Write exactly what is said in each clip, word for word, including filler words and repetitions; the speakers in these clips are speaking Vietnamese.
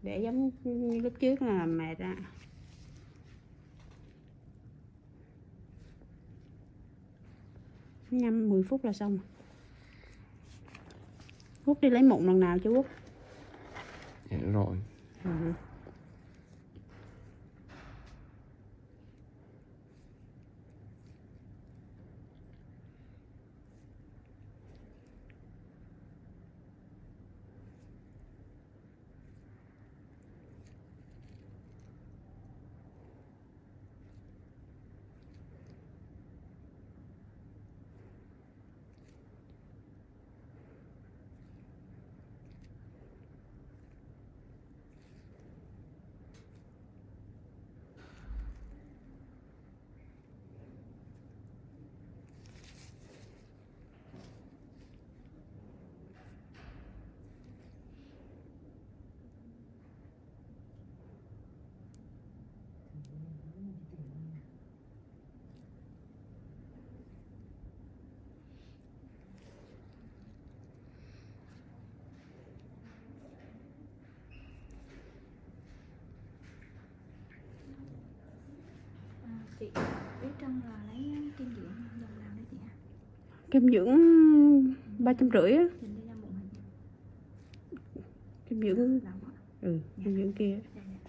Để giống như lúc trước là mệt á. Ngâm mười phút là xong. Quốc đi lấy mụn lần nào chưa Quốc? Dạ rồi. Ừ. Chị biết Trân là lấy kim dưỡng dòng nào đấy chị ạ? Kem dưỡng ba trăm rưỡi á. Nhìn đây là một hình. Kem dưỡng Dạ, dạ. ừ, kem dưỡng kia. Dạ, dạ.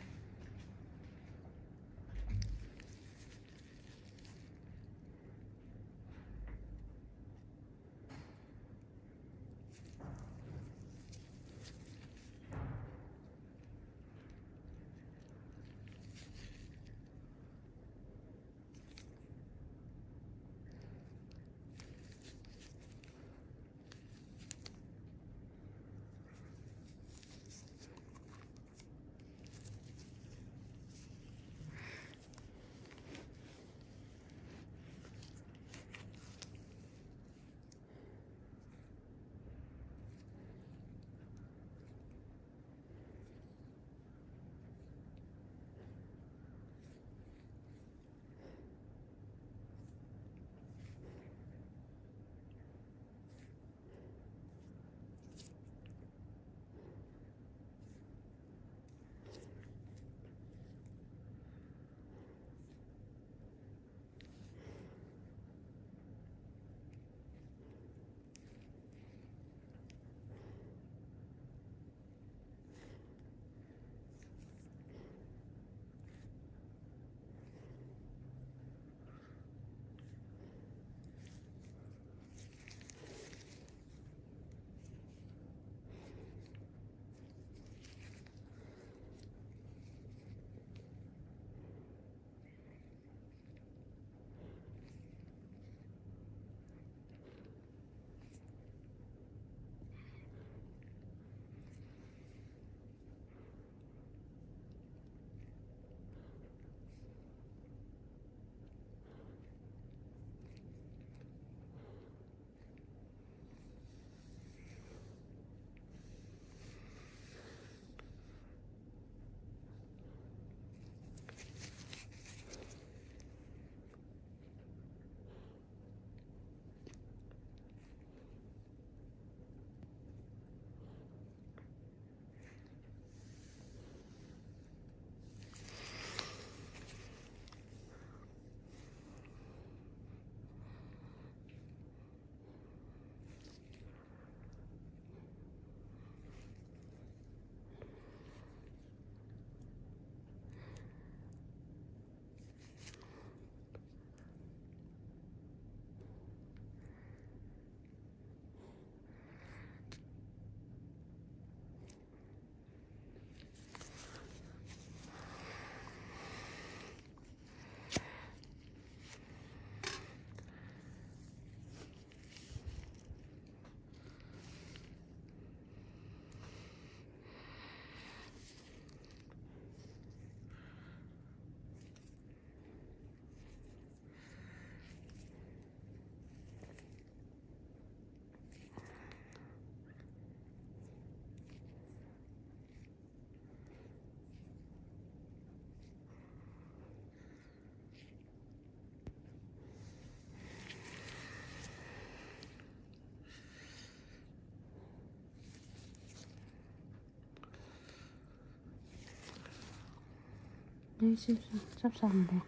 Đây, sắp, sắp xong rồi.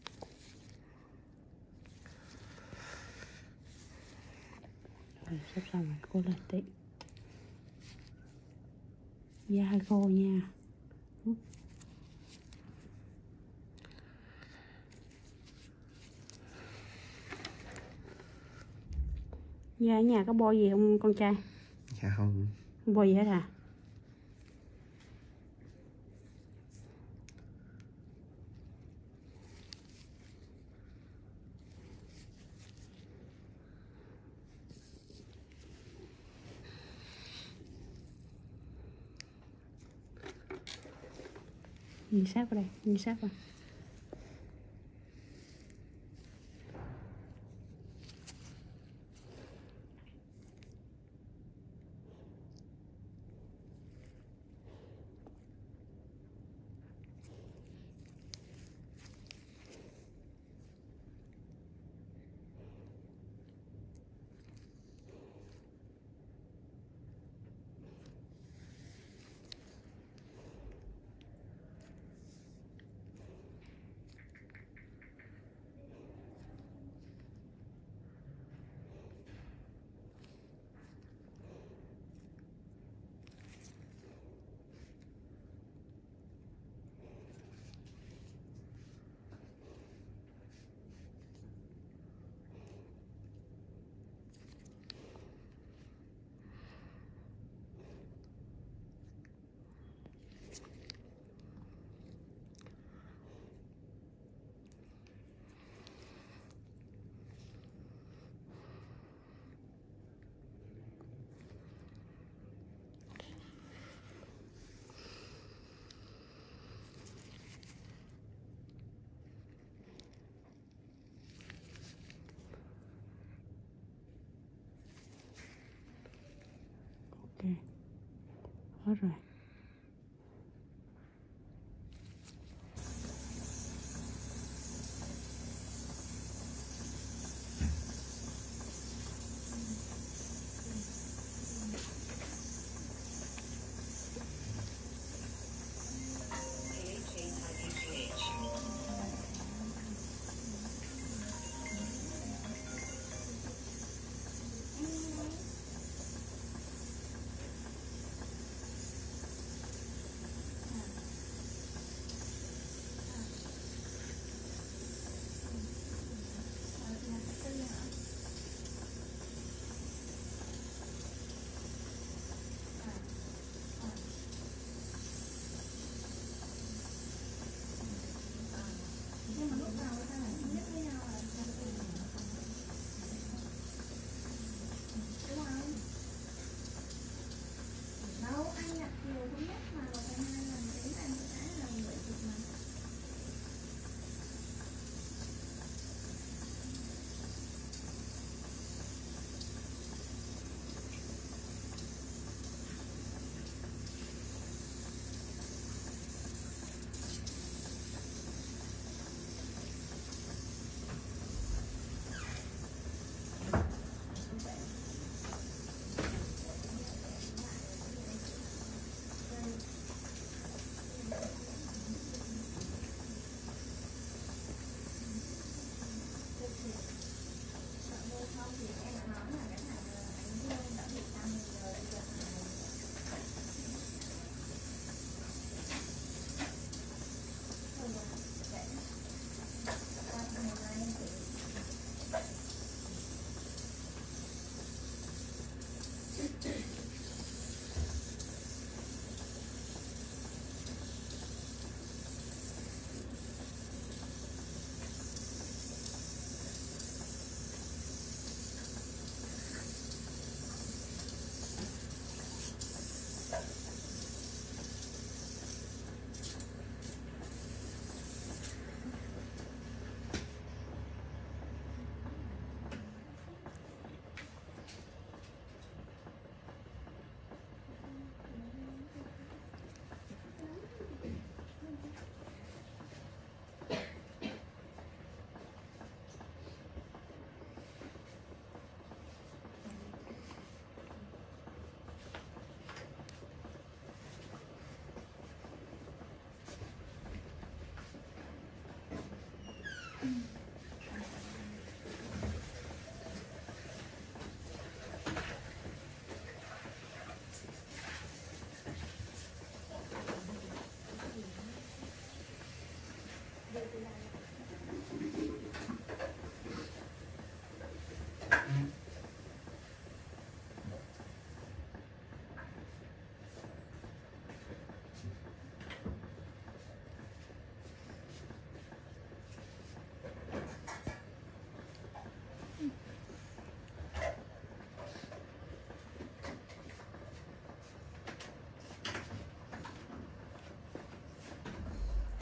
Rồi, sắp xong rồi, cô lên tí. Da hơi khô nha. Da ở nhà có bôi gì không con trai? Dạ không. Không bôi gì hết à? Nhìn sát vào đây, nhìn sát vào. Ok, hết rồi.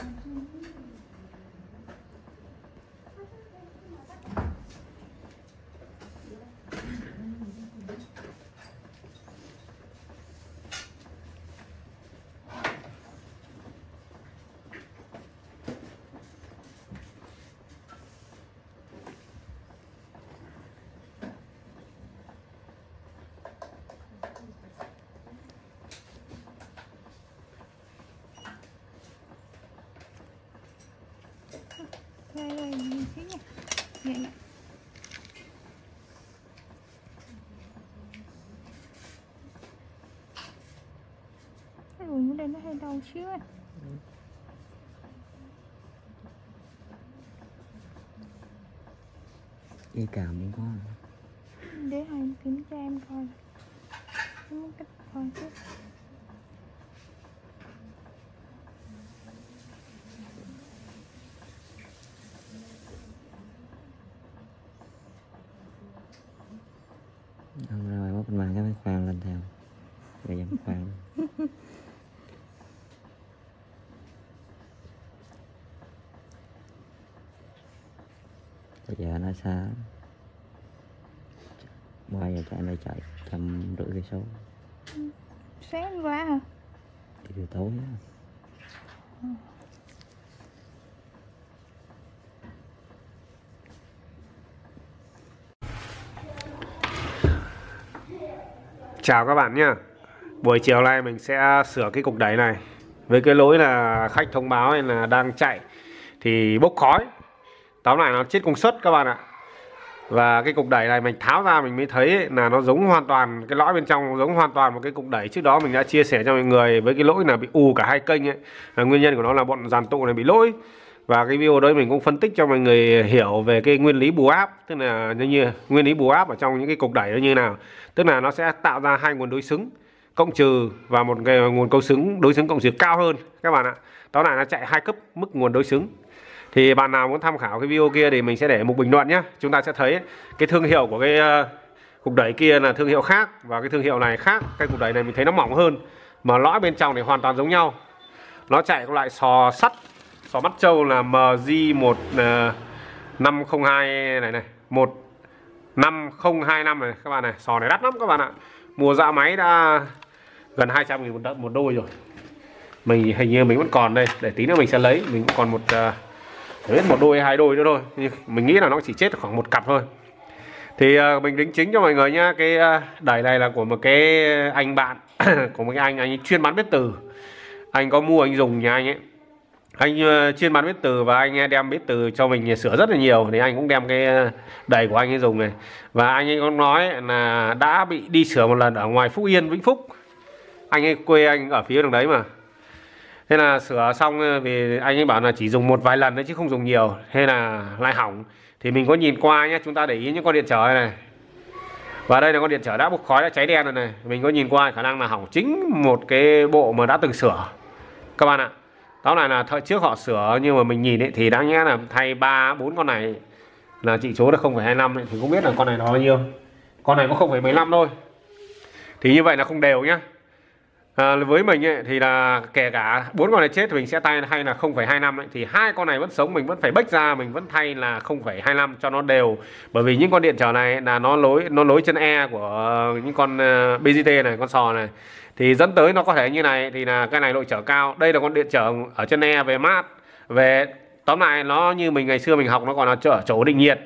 Đây đây, nhìn thấy nha. Vậy nè. Cái vùng ở đây nó hơi đau xíu á. Y cảm cũng có. Để hai kiểm tra em coi. Không có cách coi chứ. Không ra ngoài bóc bên ngoài cái khoan lên theo. Rồi dám khoan. Bây giờ nó xa. Ba giờ chạy đây chạy trăm rưỡi cây số. Sáng qua hả? Thì từ tối á. Ừ. Chào các bạn nhé. Buổi chiều nay mình sẽ sửa cái cục đẩy này. Với cái lỗi là khách thông báo là đang chạy thì bốc khói. Tóm lại nó chết công suất các bạn ạ. Và cái cục đẩy này mình tháo ra mình mới thấy là nó giống hoàn toàn, cái lõi bên trong giống hoàn toàn một cái cục đẩy. Trước đó mình đã chia sẻ cho mọi người với cái lỗi là bị ù cả hai kênh ấy. Là nguyên nhân của nó là bọn dàn tụ này bị lỗi. Và cái video đấy mình cũng phân tích cho mọi người hiểu về cái nguyên lý bù áp. Tức là như, như nguyên lý bù áp ở trong những cái cục đẩy nó như nào. Tức là nó sẽ tạo ra hai nguồn đối xứng cộng trừ và một cái nguồn câu xứng đối xứng cộng trừ cao hơn các bạn ạ. Đó là nó chạy hai cấp mức nguồn đối xứng. Thì bạn nào muốn tham khảo cái video kia thì mình sẽ để một bình luận nhé. Chúng ta sẽ thấy cái thương hiệu của cái uh, cục đẩy kia là thương hiệu khác và cái thương hiệu này khác. Cái cục đẩy này mình thấy nó mỏng hơn mà lõi bên trong thì hoàn toàn giống nhau. Nó chạy các loại sò sắt, sò mắt trâu là M G một năm không hai này này, một năm không hai năm này các bạn này. Sò này đắt lắm các bạn ạ. Mua ra máy đã gần hai trăm nghìn một, một đôi rồi. Mình hình như mình vẫn còn đây, để tí nữa mình sẽ lấy. Mình cũng còn một uh, biết một đôi hai đôi nữa thôi. Nhưng mình nghĩ là nó chỉ chết khoảng một cặp thôi. Thì uh, mình đính chính cho mọi người nhá. Cái uh, đẩy này là của một cái anh bạn của một cái anh anh ấy chuyên bán bếp từ. Anh có mua anh dùng nhà anh ấy. Anh uh, chuyên bán bếp từ và anh đem bếp từ cho mình sửa rất là nhiều. Thì anh cũng đem cái đẩy của anh ấy dùng này. Và anh ấy có nói là đã bị đi sửa một lần ở ngoài Phúc Yên, Vĩnh Phúc. Anh ấy quê anh ở phía đường đấy mà. Thế là sửa xong vì anh ấy bảo là chỉ dùng một vài lần đấy chứ không dùng nhiều. Thế là lại hỏng. Thì mình có nhìn qua nhé. Chúng ta để ý những con điện trở này, này. Và đây là con điện trở đã bốc khói, đã cháy đen rồi này. Mình có nhìn qua khả năng là hỏng chính một cái bộ mà đã từng sửa các bạn ạ. Đó này là thời trước họ sửa nhưng mà mình nhìn ấy, thì đáng nhẽ là thay ba bốn con này là chỉ số là không phẩy hai năm ấy. Thì không biết là con này nó bao nhiêu. Con này có không phẩy mười lăm thôi. Thì như vậy là không đều nhá. À, với mình ấy, thì là kể cả bốn con này chết thì mình sẽ thay hay là không phẩy hai năm ấy. Thì hai con này vẫn sống mình vẫn phải bách ra, mình vẫn thay là không phẩy hai năm cho nó đều. Bởi vì những con điện trở này là nó lối nó lối chân E của những con uh, bê giê tê này, con sò này. Thì dẫn tới nó có thể như này thì là cái này nội trở cao. Đây là con điện trở ở chân E về mát. Về tóm lại nó như mình ngày xưa mình học nó còn là trở chỗ định nhiệt.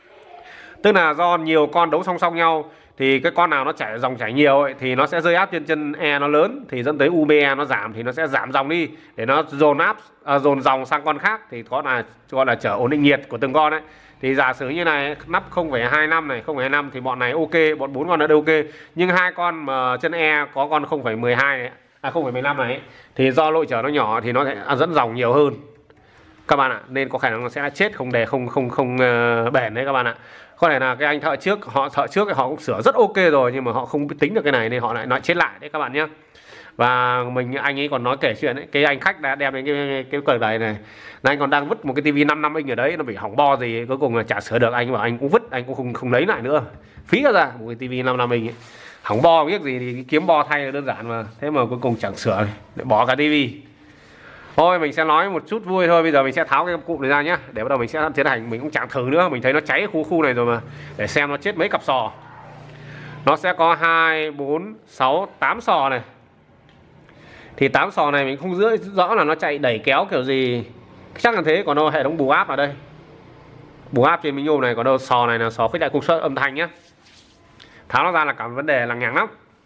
Tức là do nhiều con đấu song song nhau thì cái con nào nó chảy dòng chảy nhiều ấy, thì nó sẽ rơi áp trên chân E nó lớn, thì dẫn tới u bê e nó giảm thì nó sẽ giảm dòng đi để nó dồn áp à, dồn dòng sang con khác, thì có là gọi là trở ổn định nhiệt của từng con ấy. Thì giả sử như này nắp không phẩy hai năm này, không phẩy hai năm thì bọn này ok, bọn bốn con nó đều ok. Nhưng hai con mà chân E có con không phẩy mười hai này, à không phẩy mười lăm này ấy, thì do lội trở nó nhỏ thì nó sẽ dẫn dòng nhiều hơn các bạn ạ, nên có khả năng nó sẽ chết không để không không không uh, bền đấy các bạn ạ. Có thể là cái anh thợ trước họ thợ trước họ cũng sửa rất ok rồi nhưng mà họ không biết tính được cái này nên họ lại nói chết lại đấy các bạn nhé. Và mình anh ấy còn nói kể chuyện ấy, cái anh khách đã đem đến cái cái cờ này này, anh còn đang vứt một cái tivi năm năm inch ở đấy, nó bị hỏng bo gì cuối cùng là chả sửa được, anh bảo anh cũng vứt, anh cũng không không lấy lại nữa, phí ra một cái tivi năm năm inch ấy. Hỏng bo biết gì thì kiếm bo thay là đơn giản mà, thế mà cuối cùng chẳng sửa, để bỏ cả tivi. Thôi mình sẽ nói một chút vui thôi. Bây giờ mình sẽ tháo cái cụm này ra nhá, để bắt đầu mình sẽ tiến hành. Mình cũng chẳng thử nữa, mình thấy nó cháy khu khu này rồi mà, để xem nó chết mấy cặp sò. Nó sẽ có hai, bốn, sáu, tám sò này. Thì tám sò này mình không giữ rõ là nó chạy đẩy kéo kiểu gì, chắc là thế. Còn đâu hệ thống bù áp ở đây, bù áp trên mình nhôm này. Còn đâu sò này là sò khuếch đại công suất âm thanh nhá. Tháo nó ra là cả vấn đề là nhàng lắm.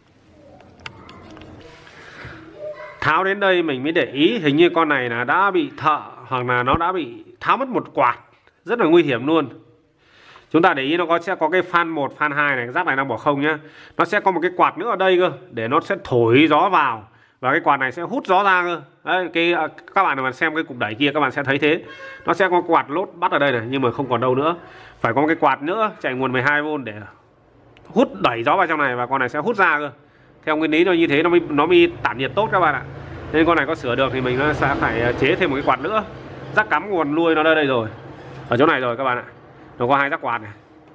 Tháo đến đây mình mới để ý, hình như con này là đã bị thợ, hoặc là nó đã bị tháo mất một quạt, rất là nguy hiểm luôn. Chúng ta để ý nó có sẽ có cái fan một, fan hai này, rác này đang bỏ không nhá. Nó sẽ có một cái quạt nữa ở đây cơ, để nó sẽ thổi gió vào, và cái quạt này sẽ hút gió ra cơ. Đấy, cái các bạn mà xem cái cục đẩy kia các bạn sẽ thấy thế. Nó sẽ có quạt lốt bắt ở đây này, nhưng mà không còn đâu nữa. Phải có cái quạt nữa chạy nguồn mười hai vôn để hút đẩy gió vào trong này, và con này sẽ hút ra cơ. Theo nguyên lý nó như thế nó mới nó mới tản nhiệt tốt các bạn ạ. Nên con này có sửa được thì mình sẽ phải chế thêm một cái quạt nữa. Rắc cắm nguồn nuôi nó ở đây rồi, ở chỗ này rồi các bạn ạ. Nó có hai rắc quạt này.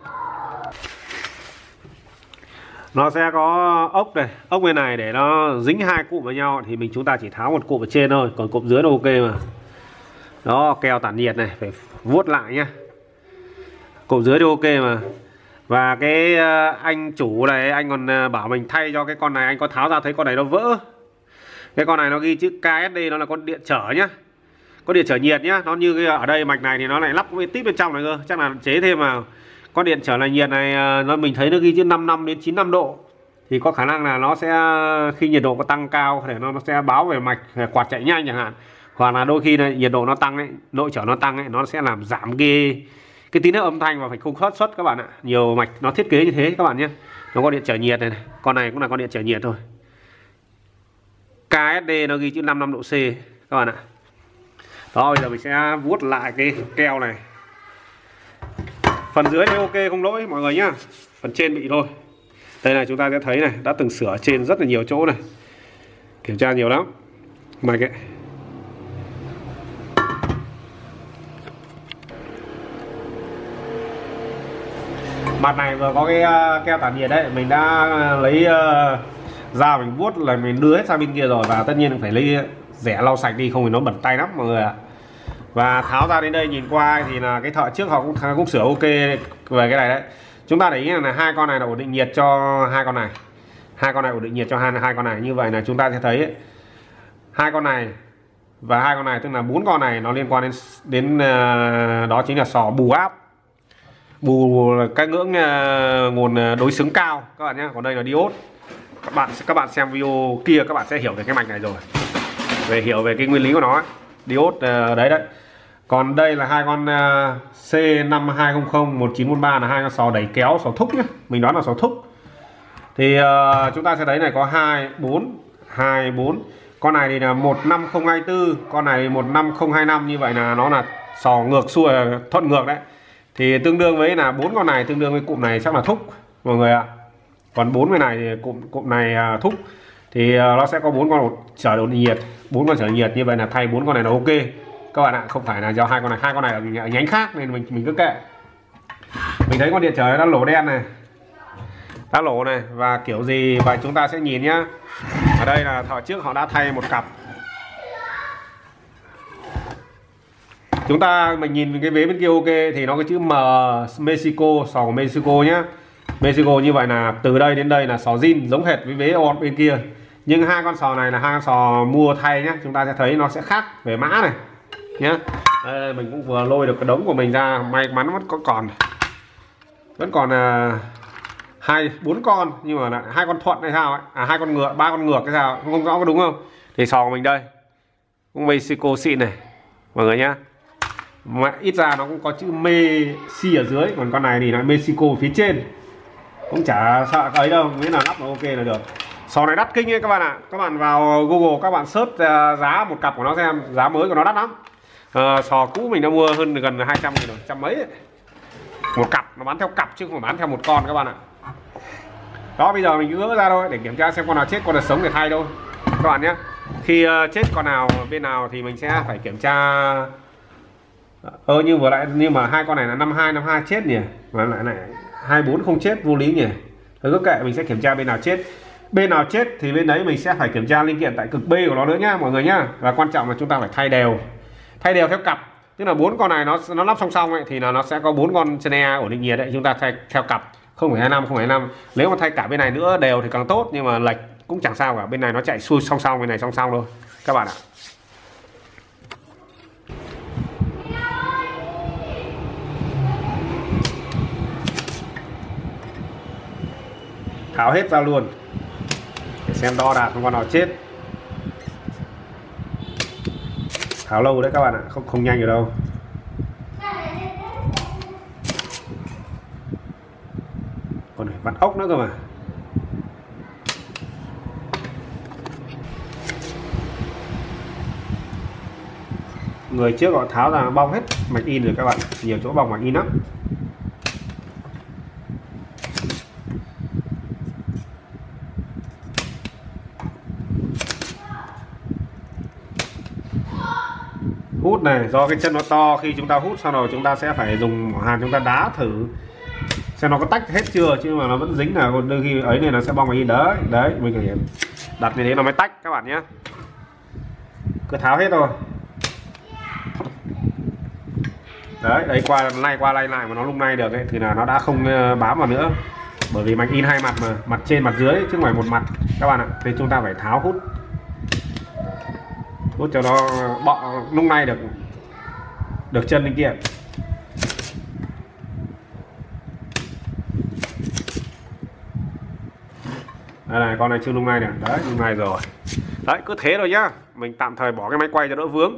Nó sẽ có ốc này, ốc bên này để nó dính hai cụm với nhau, thì mình chúng ta chỉ tháo một cụm ở trên thôi, còn cụm dưới nó ok mà. Đó, keo tản nhiệt này phải vuốt lại nhá. Cụm dưới thì ok mà. Và cái anh chủ này, anh còn bảo mình thay cho cái con này, anh có tháo ra thấy con này nó vỡ. Cái con này nó ghi chữ ca ét đê, nó là con điện trở nhá, có điện trở nhiệt nhá. Nó như cái ở đây mạch này thì nó lại lắp cái tip bên trong này cơ, chắc là chế thêm vào. Con điện trở là nhiệt này, nó mình thấy nó ghi chữ năm năm đến chín mươi lăm độ, thì có khả năng là nó sẽ khi nhiệt độ có tăng cao thì nó, nó sẽ báo về mạch quạt chạy nhanh chẳng hạn. Hoặc là đôi khi này, nhiệt độ nó tăng ấy, nội trở nó tăng ấy, nó sẽ làm giảm cái cái tín hiệu âm thanh và phải không thoát xuất các bạn ạ. Nhiều mạch nó thiết kế như thế các bạn nhé. Nó có điện trở nhiệt này, này. Con này cũng là con điện trở nhiệt thôi. ca ét đê nó ghi chữ năm mươi lăm độ C các bạn ạ. Đó, bây giờ mình sẽ vuốt lại cái keo này. Phần dưới thì ok không lỗi mọi người nhá. Phần trên bị thôi. Đây này, chúng ta sẽ thấy này, đã từng sửa trên rất là nhiều chỗ này, kiểm tra nhiều lắm. Mạch ấy. Mặt này vừa có cái uh, keo tản nhiệt đấy, mình đã lấy uh, dao mình vuốt là mình đưa hết sang bên kia rồi, và tất nhiên phải lấy rẻ lau sạch đi, không thì nó bẩn tay lắm mọi người ạ. Và tháo ra đến đây nhìn qua thì là cái thợ trước họ cũng cũng sửa ok về cái này đấy. Chúng ta để ý là hai con này là ổn định nhiệt cho hai con này, hai con này ổn định nhiệt cho hai hai con này. Như vậy là chúng ta sẽ thấy ấy, hai con này và hai con này, tức là bốn con này nó liên quan đến đến uh, đó chính là sò bù áp, bù cái ngưỡng uh, nguồn đối xứng cao các bạn nhé. Còn đây là diode. Các bạn các bạn xem video kia các bạn sẽ hiểu về cái mạch này rồi, về hiểu về cái nguyên lý của nó ấy. Diode uh, đấy đấy. Còn đây là hai con uh, C năm hai không không một chín một ba là hai con sò đẩy kéo, sò thúc nhé, mình đoán là sò thúc. Thì uh, chúng ta sẽ thấy này có hai bốn hai bốn. Con này thì là một năm không hai tư, con này một năm không hai năm, như vậy là nó là sò ngược xuôi, thuận ngược đấy. Thì tương đương với là bốn con này tương đương với cụm này chắc là thúc mọi người ạ. Còn bốn cái này thì cụm cụm này uh, thúc, thì uh, nó sẽ có bốn con trở ổn định nhiệt, bốn con trở nhiệt, như vậy là thay bốn con này là ok các bạn ạ. Không phải là do hai con này, hai con này ở nhánh khác nên mình mình cứ kệ. Mình thấy con điện trở nó lỗ đen này, đã lỗ này, và kiểu gì và chúng ta sẽ nhìn nhá. Ở đây là thợ trước họ đã thay một cặp. Chúng ta mình nhìn cái vế bên kia ok thì nó có chữ M Mexico, sò của Mexico nhá. Mexico, như vậy là từ đây đến đây là sò zin giống hệt với vế on bên kia. Nhưng hai con sò này là hai con sò mua thay nhá, chúng ta sẽ thấy nó sẽ khác về mã này nhá. Đây, mình cũng vừa lôi được cái đống của mình ra, may mắn vẫn có còn vẫn còn là hai bốn con, nhưng mà là hai con thuận hay sao ấy, à hai con ngựa, ba con ngược hay sao không rõ có đúng không. Thì sò của mình đây cũng Mexico xịn này mọi người nhá, mà ít ra nó cũng có chữ Messi ở dưới, còn con này thì là Mexico phía trên, cũng chả sợ ấy đâu, nghĩa là lắp nó ok là được. Sò này đắt kinh ấy các bạn ạ. Các bạn vào Google các bạn search uh, giá một cặp của nó xem, giá mới của nó đắt lắm. Uh, sò cũ mình đã mua hơn gần hai trăm nghìn rồi, trăm mấy ấy. Một cặp, nó bán theo cặp chứ không bán theo một con các bạn ạ. Đó, bây giờ mình cứ gỡ ra thôi để kiểm tra xem con nào chết, con nào sống để thay thôi các bạn nhé. Khi uh, chết con nào bên nào thì mình sẽ phải kiểm tra. Ơ như vừa lại, nhưng mà hai con này là năm hai năm hai chết nhỉ, mà lại này hai bốn không chết, vô lý nhỉ. Thôi cứ kệ, mình sẽ kiểm tra bên nào chết. Bên nào chết thì bên đấy mình sẽ phải kiểm tra linh kiện tại cực B của nó nữa nhá mọi người nhá. Và quan trọng là chúng ta phải thay đều, thay đều theo cặp, tức là bốn con này nó nó lắp song song ấy, thì là nó sẽ có bốn con chân e ổn định nhiệt đấy, chúng ta thay theo cặp không phẩy hai năm không phẩy hai năm. Nếu mà thay cả bên này nữa đều thì càng tốt, nhưng mà lệch cũng chẳng sao cả, bên này nó chạy xuôi song song, bên này song song thôi các bạn ạ. Tháo hết ra luôn để xem đo đạc không con nào chết. Tháo lâu đấy các bạn ạ, không không nhanh được đâu. Còn phải vặn ốc nữa cơ mà. Người trước họ tháo ra bong hết mạch in rồi các bạn, nhiều chỗ bong mạch in lắm. Hút này, do cái chân nó to, khi chúng ta hút xong rồi chúng ta sẽ phải dùng mỏ hàn chúng ta đá thử xem nó có tách hết chưa, chứ mà nó vẫn dính là đôi khi ấy này nó sẽ bong mạch in đấy. Đấy, mình phải đặt như thế nó mới tách các bạn nhé. Cứ tháo hết thôi. Đấy, đấy qua lay qua lay lại mà nó lung lay được ấy, thì là nó đã không bám vào nữa. Bởi vì mạch in hai mặt mà, mặt trên mặt dưới chứ không phải một mặt các bạn ạ. Thì chúng ta phải tháo hút, hút cho nó bọ lung lay được được chân linh kiện. Đây này, con này chưa lung lay này, đấy lung lay rồi. Đấy, cứ thế rồi nhá. Mình tạm thời bỏ cái máy quay cho đỡ vướng.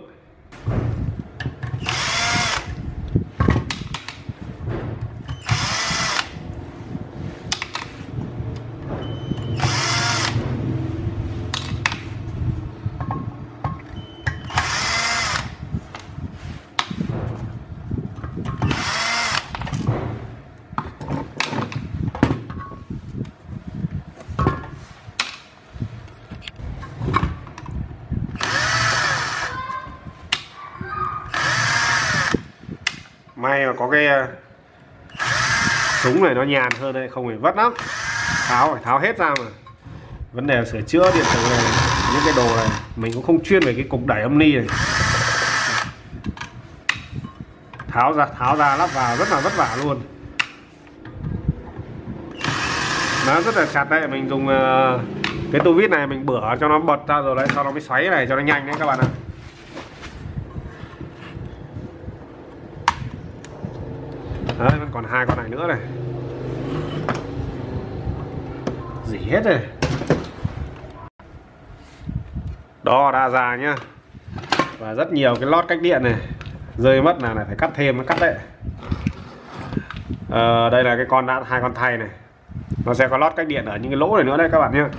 May mà có cái súng này nó nhàn hơn đây, không phải vất lắm. Tháo phải tháo hết ra mà. Vấn đề sửa chữa điện tử này, những cái đồ này mình cũng không chuyên về cái cục đẩy âm ly này. Tháo ra, tháo ra lắp vào rất là vất vả luôn. Nó rất là chặt đấy, mình dùng cái tua vít này mình bửa cho nó bật ra rồi đấy, sau đó mới xoáy này cho nó nhanh đấy các bạn ạ. Đấy, vẫn còn hai con này nữa này. Dỉ hết rồi. Đo đa già nhá. Và rất nhiều cái lót cách điện này rơi mất là phải cắt thêm, nó cắt đấy. à, Đây là cái con đã hai con thay này. Nó sẽ có lót cách điện ở những cái lỗ này nữa đây các bạn nhé.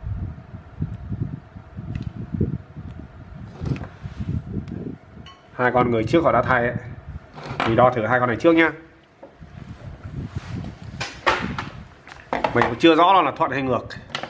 Hai con người trước họ đã thay ấy. Thì đo thử hai con này trước nhá. Mình cũng chưa rõ là thuận hay ngược.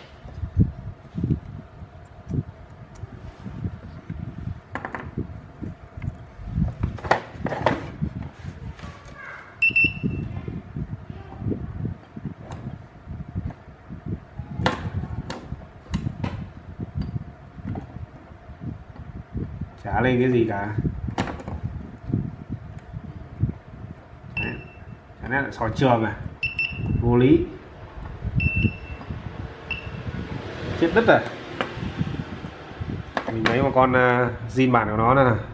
Chả lên cái gì cả. Cái này là soi trường này. Vô lý. Chết đứt rồi. Mình lấy một con uh, zin bản của nó này nè.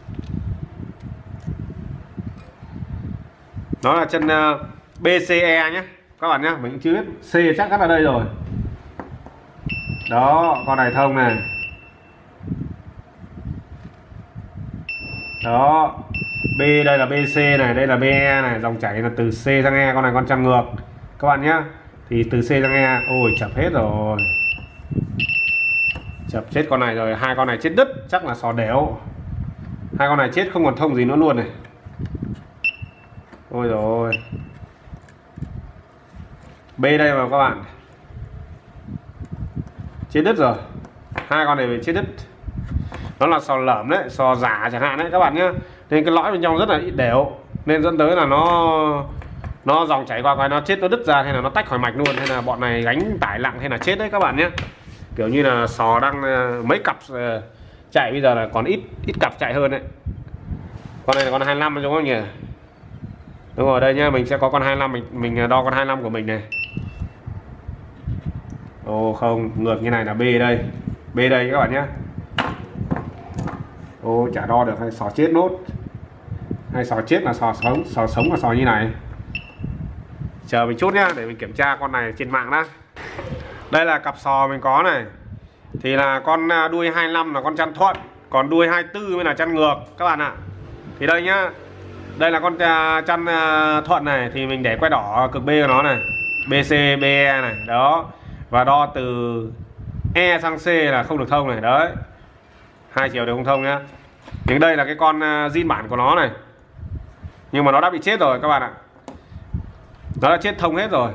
Nó là chân uh, bê xê e nhé các bạn nhé. Mình cũng chưa biết, C chắc chắn ở đây rồi. Đó, con này thông này. Đó, B đây là bê xê này, đây là bê e này, dòng chảy là từ C sang E, con này con chăn ngược các bạn nhé. Thì từ C sang E, ôi chập hết rồi. Chập chết con này rồi, hai con này chết đứt, chắc là sò đéo. Hai con này chết không còn thông gì nữa luôn này. Ôi rồi. B đây mà các bạn. Chết đứt rồi. Hai con này bị chết đứt. Nó là sò lởm đấy, sò giả chẳng hạn đấy các bạn nhé. Nên cái lõi bên trong rất là ít đều, nên dẫn tới là nó nó dòng chảy qua coi nó chết, nó đứt ra hay là nó tách khỏi mạch luôn, hay là bọn này gánh tải nặng hay là chết đấy các bạn nhé. Kiểu như là sò đang mấy cặp chạy bây giờ là còn ít ít cặp chạy hơn đấy. Con này là con hai mươi lăm đúng không nhỉ? Đúng rồi, đây nhá, mình sẽ có con hai mươi lăm, mình mình đo con hai mươi lăm của mình này. Ồ không, ngược như này là B đây. B đây các bạn nhé. Ô chả đo được, hay sò chết nốt. Hay sò chết là sò sống, sò sống là sò như này. Chờ mình chút nhá, để mình kiểm tra con này trên mạng đã. Đây là cặp sò mình có này. Thì là con đuôi hai mươi lăm là con chăn thuận, còn đuôi hai mươi tư mới là chăn ngược các bạn ạ. Thì đây nhá, đây là con chăn thuận này, thì mình để que đỏ cực B của nó này, bê xê, bê e này, đó. Và đo từ E sang C là không được thông này, đấy. Hai chiều đều không thông nhá. Nhưng đây là cái con zin bản của nó này. Nhưng mà nó đã bị chết rồi các bạn ạ. Nó đã chết thông hết rồi.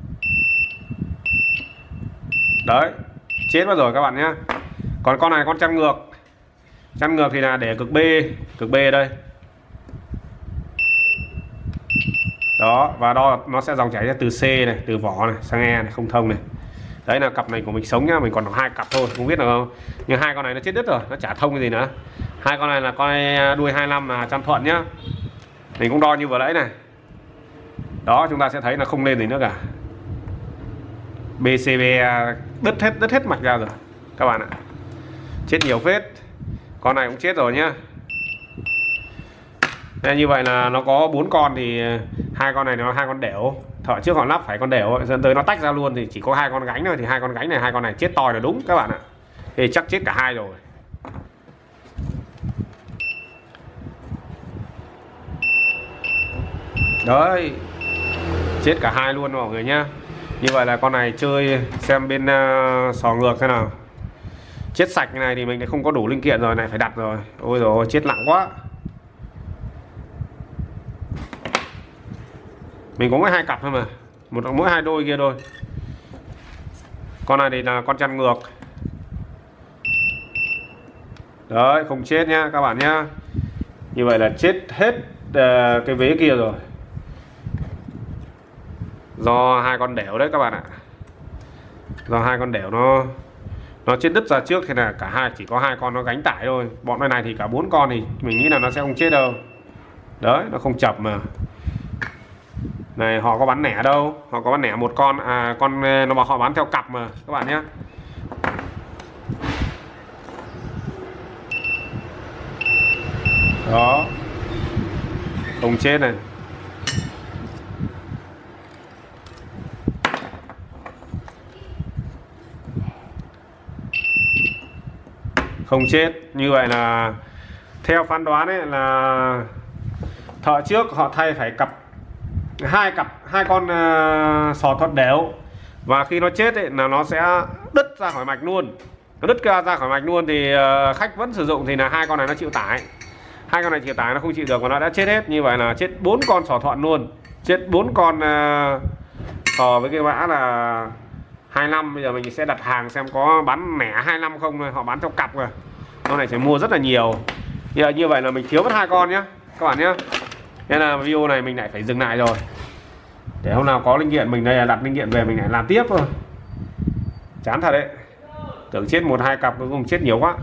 Đấy, chết mất rồi các bạn nhé. Còn con này con chăn ngược. Chăn ngược thì là để cực B, cực B đây. Đó, và đo nó sẽ dòng chảy ra từ C này, từ vỏ này sang E này, không thông này. Đấy là cặp này của mình sống nhá, mình còn có hai cặp thôi, không biết được không. Nhưng hai con này nó chết đứt rồi, nó chả thông cái gì nữa. Hai con này là con đuôi hai mươi lăm là chăn thuận nhá. Mình cũng đo như vừa nãy này. Đó, chúng ta sẽ thấy là không lên gì nữa cả. bê xê bê đứt hết đứt hết mạch ra rồi các bạn ạ. Chết nhiều phết. Con này cũng chết rồi nhá. Nên như vậy là nó có bốn con thì hai con này nó hai con đểu. Thợ trước họ lắp phải con đểu, dẫn tới nó tách ra luôn thì chỉ có hai con gánh thôi, thì hai con gánh này hai con này chết to là đúng các bạn ạ. Thì chắc chết cả hai rồi. Đấy, chết cả hai luôn mọi người nhá. Như vậy là con này chơi xem bên uh, sò ngược thế nào. Chết sạch cái này thì mình lại không có đủ linh kiện rồi, này phải đặt rồi. Ôi rồi chết nặng quá. Mình có mỗi hai cặp thôi mà, một mỗi hai đôi kia thôi. Con này thì là con chăn ngược. Đấy, không chết nhá các bạn nhá. Như vậy là chết hết uh, cái vế kia rồi. Do hai con đểu đấy các bạn ạ. Do hai con đểu nó nó chết đứt ra trước, thì là cả hai chỉ có hai con nó gánh tải thôi. Bọn này này thì cả bốn con thì mình nghĩ là nó sẽ không chết đâu. Đấy, nó không chập mà. Này họ có bán lẻ đâu, họ có bán lẻ một con à, con nó bảo họ bán theo cặp mà các bạn nhé. Đó, không chết này. Không chết. Như vậy là theo phán đoán ấy là thợ trước họ thay phải cặp hai cặp hai con uh, sò thuận đều, và khi nó chết ấy, là nó sẽ đứt ra khỏi mạch luôn. Nó đứt ra ra khỏi mạch luôn thì uh, khách vẫn sử dụng thì là hai con này nó chịu tải. Hai con này chịu tải nó không chịu được và nó đã chết hết. Như vậy là chết bốn con sò thuận luôn. Chết bốn con uh, sò với cái mã là hai mươi lăm. Bây giờ mình sẽ đặt hàng xem có bán lẻ hai mươi lăm không thôi. Họ bán theo cặp rồi. Con này phải mua rất là nhiều. Như, như vậy là mình thiếu mất hai con nhé các bạn nhé. Nên là video này mình lại phải dừng lại rồi. Để hôm nào có linh kiện mình đây là đặt linh kiện về mình lại làm tiếp thôi. Chán thật đấy. Tưởng chết một hai cặp cuối cùng chết nhiều quá.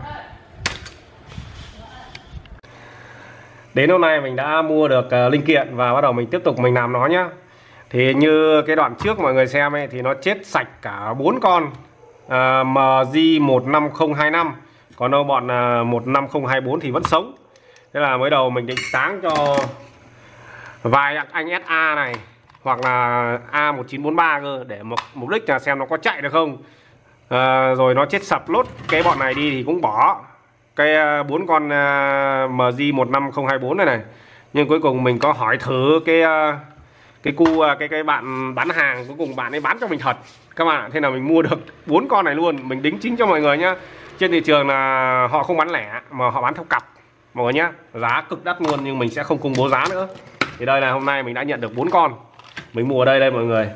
Đến hôm nay mình đã mua được uh, linh kiện và bắt đầu mình tiếp tục mình làm nó nhá. Thì như cái đoạn trước mọi người xem ấy, thì nó chết sạch cả bốn con uh, M J một năm không hai năm. Còn đâu bọn uh, một năm không hai bốn thì vẫn sống. Thế là mới đầu mình định táng cho vài anh ét a này hoặc là A một chín bốn ba cơ, để mục, mục đích là xem nó có chạy được không. À, rồi nó chết sập lốt cái bọn này đi thì cũng bỏ cái bốn uh, con uh, M J một năm không hai bốn này này. Nhưng cuối cùng mình có hỏi thử cái uh, cái cu uh, cái cái bạn bán hàng, cuối cùng bạn ấy bán cho mình thật các bạn. Thế là mình mua được bốn con này luôn. Mình đính chính cho mọi người nhá. Trên thị trường là họ không bán lẻ mà họ bán theo cặp mọi người nhá. Giá cực đắt luôn nhưng mình sẽ không công bố giá nữa. Thì đây là hôm nay mình đã nhận được bốn con. Mình mua ở đây đây mọi người.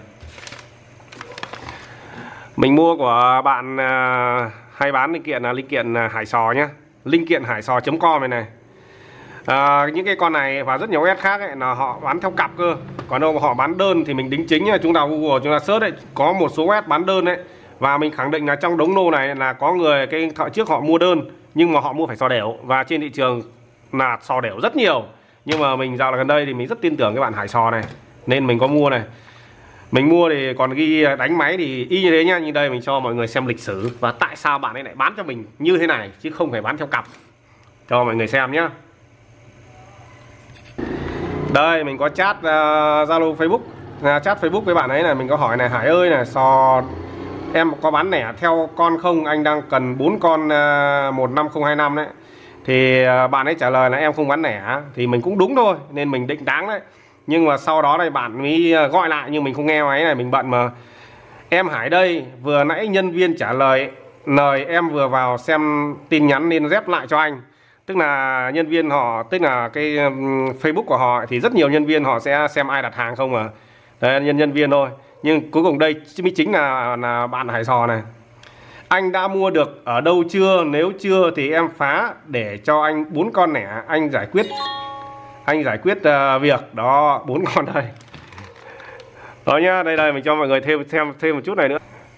Mình mua của bạn uh, hay bán linh kiện là linh kiện uh, Hải Sò nhá. Linh kiện hải sò chấm com này này. À, những cái con này và rất nhiều ét khác ấy, là họ bán theo cặp cơ. Còn đâu mà họ bán đơn thì mình đính chính, chúng ta Google chúng ta search ấy, có một số ét bán đơn đấy. Và mình khẳng định là trong đống lô này là có người cái thợ trước họ mua đơn, nhưng mà họ mua phải sò đẻo. Và trên thị trường là sò đẻo rất nhiều. Nhưng mà mình dạo là gần đây thì mình rất tin tưởng cái bạn Hải Sò này, nên mình có mua này. Mình mua thì còn ghi đánh máy thì y như thế nha. Như đây mình cho mọi người xem lịch sử và tại sao bạn ấy lại bán cho mình như thế này, chứ không phải bán theo cặp. Cho mọi người xem nhé. Đây mình có chat Zalo uh, Facebook, uh, chat Facebook với bạn ấy này. Mình có hỏi này: Hải ơi này, sò em có bán lẻ theo con không? Anh đang cần bốn con uh, một năm không hai năm đấy. Thì uh, bạn ấy trả lời là em không bán lẻ. Thì mình cũng đúng thôi, nên mình định đáng đấy. Nhưng mà sau đó đây bạn mới gọi lại, nhưng mình không nghe máy này, mình bận mà. Em Hải đây, vừa nãy nhân viên trả lời lời em vừa vào xem tin nhắn nên rep lại cho anh. Tức là nhân viên họ, tức là cái um, Facebook của họ thì rất nhiều nhân viên họ sẽ xem ai đặt hàng không mà. Đấy, nhân nhân viên thôi. Nhưng cuối cùng đây mới chính là là bạn Hải Sò này. Anh đã mua được ở đâu chưa? Nếu chưa thì em phá để cho anh bốn con lẻ, anh giải quyết anh giải quyết uh, việc đó. Bốn con đây đó nhá. Đây đây mình cho mọi người thêm xem thêm một chút này nữa.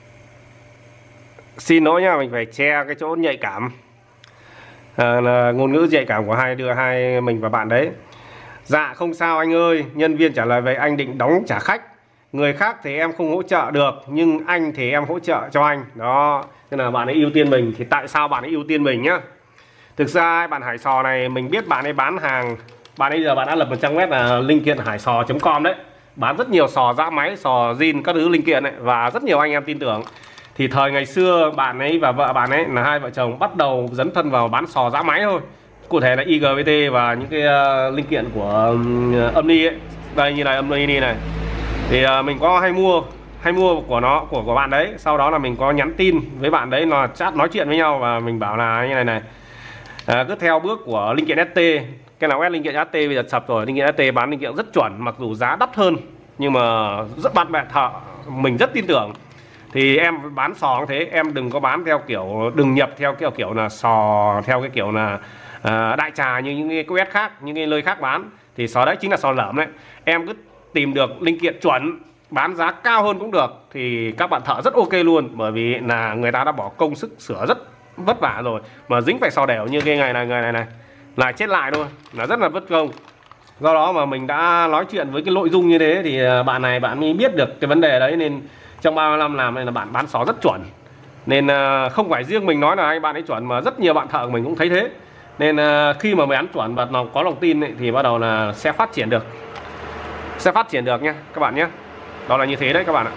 Xin lỗi nha, mình phải che cái chỗ nhạy cảm, à, là ngôn ngữ nhạy cảm của hai đứa, hai mình và bạn đấy. Dạ không sao anh ơi, nhân viên trả lời về anh định đóng trả khách. Người khác thì em không hỗ trợ được, nhưng anh thì em hỗ trợ cho anh. Đó, nên là bạn ấy ưu tiên mình. Thì tại sao bạn ấy ưu tiên mình nhá? Thực ra bạn Hải Sò này, mình biết bạn ấy bán hàng. Bạn ấy giờ bạn đã lập một trang web là linh kiện hải sò chấm com đấy. Bán rất nhiều sò giã máy, sò zin, các thứ linh kiện ấy. Và rất nhiều anh em tin tưởng. Thì thời ngày xưa bạn ấy và vợ bạn ấy là hai vợ chồng bắt đầu dấn thân vào bán sò giã máy thôi. Cụ thể là i giê vê tê và những cái uh, linh kiện của um, Omni ấy. Đây như này, Omni này. Thì uh, mình có hay mua hay mua của nó, của của bạn đấy. Sau đó là mình có nhắn tin với bạn đấy, là chat nói chuyện với nhau. Và mình bảo là như này này, à, cứ theo bước của linh kiện ét tê. Cái nào ét linh kiện ét tê bây giờ sập rồi. Linh kiện ét tê bán linh kiện rất chuẩn, mặc dù giá đắt hơn, nhưng mà rất bạn bè thợ mình rất tin tưởng. Thì em bán sò như thế, em đừng có bán theo kiểu, đừng nhập theo kiểu kiểu là sò theo cái kiểu là à, đại trà như những cái quét khác, những cái nơi khác bán. Thì sò đấy chính là sò lởm đấy. Em cứ tìm được linh kiện chuẩn, bán giá cao hơn cũng được, thì các bạn thợ rất ok luôn. Bởi vì là người ta đã bỏ công sức sửa rất vất vả rồi, mà dính phải sò đẻo như cái ngày này, người này này lại chết lại thôi, là rất là vất công. Do đó mà mình đã nói chuyện với cái nội dung như thế, thì bạn này bạn mới biết được cái vấn đề đấy. Nên trong ba mươi năm làm này là bạn bán sò rất chuẩn. Nên không phải riêng mình nói là anh bạn ấy chuẩn, mà rất nhiều bạn thợ của mình cũng thấy thế. Nên khi mà mình bán chuẩn và có lòng tin ấy, thì bắt đầu là sẽ phát triển được, sẽ phát triển được nha các bạn nhé. Đó là như thế đấy các bạn ạ.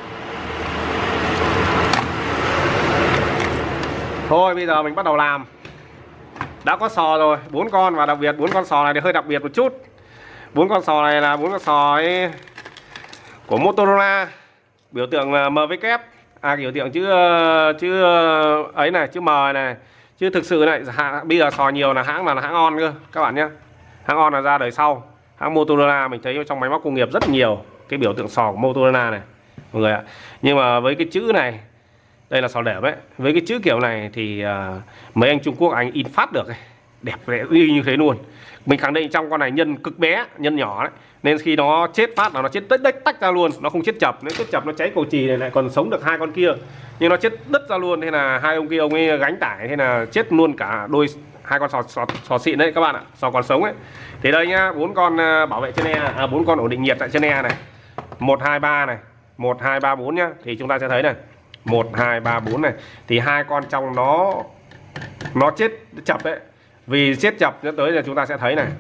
Thôi bây giờ mình bắt đầu làm. Đã có sò rồi, bốn con, và đặc biệt bốn con sò này thì hơi đặc biệt một chút. Bốn con sò này là bốn con sò ấy của Motorola, biểu tượng là em vê kép, à biểu tượng chữ chữ ấy này, chữ M này. Chứ thực sự này hãng, bây giờ sò nhiều là hãng là, là hãng On cơ các bạn nhé. Hãng On là ra đời sau. Hãng Motorola mình thấy trong máy móc công nghiệp rất nhiều cái biểu tượng sò của Motorola này mọi người ạ. Nhưng mà với cái chữ này, đây là sò đẻo đấy, với cái chữ kiểu này thì uh, mấy anh Trung Quốc anh in phát được ấy. Đẹp vẽ y như thế luôn. Mình khẳng định trong con này nhân cực bé, nhân nhỏ đấy, nên khi nó chết phát là nó chết tách tách tách ra luôn, nó không chết chập. Nếu chết chập nó cháy cầu chì này lại còn sống được hai con kia, nhưng nó chết đứt ra luôn. Thế là hai ông kia ông ấy gánh tải, thế là chết luôn cả đôi hai con sò sò, sò xịn đấy các bạn ạ, sò còn sống ấy. Thì đây nhá, bốn con bảo vệ chân e, à, bốn con ổn định nhiệt tại chân e này, một hai ba này, một hai ba bốn nhá. Thì chúng ta sẽ thấy này, một hai ba bốn này, thì hai con trong nó nó chết chập đấy. Vì chết chập dẫn tới là chúng ta sẽ thấy này,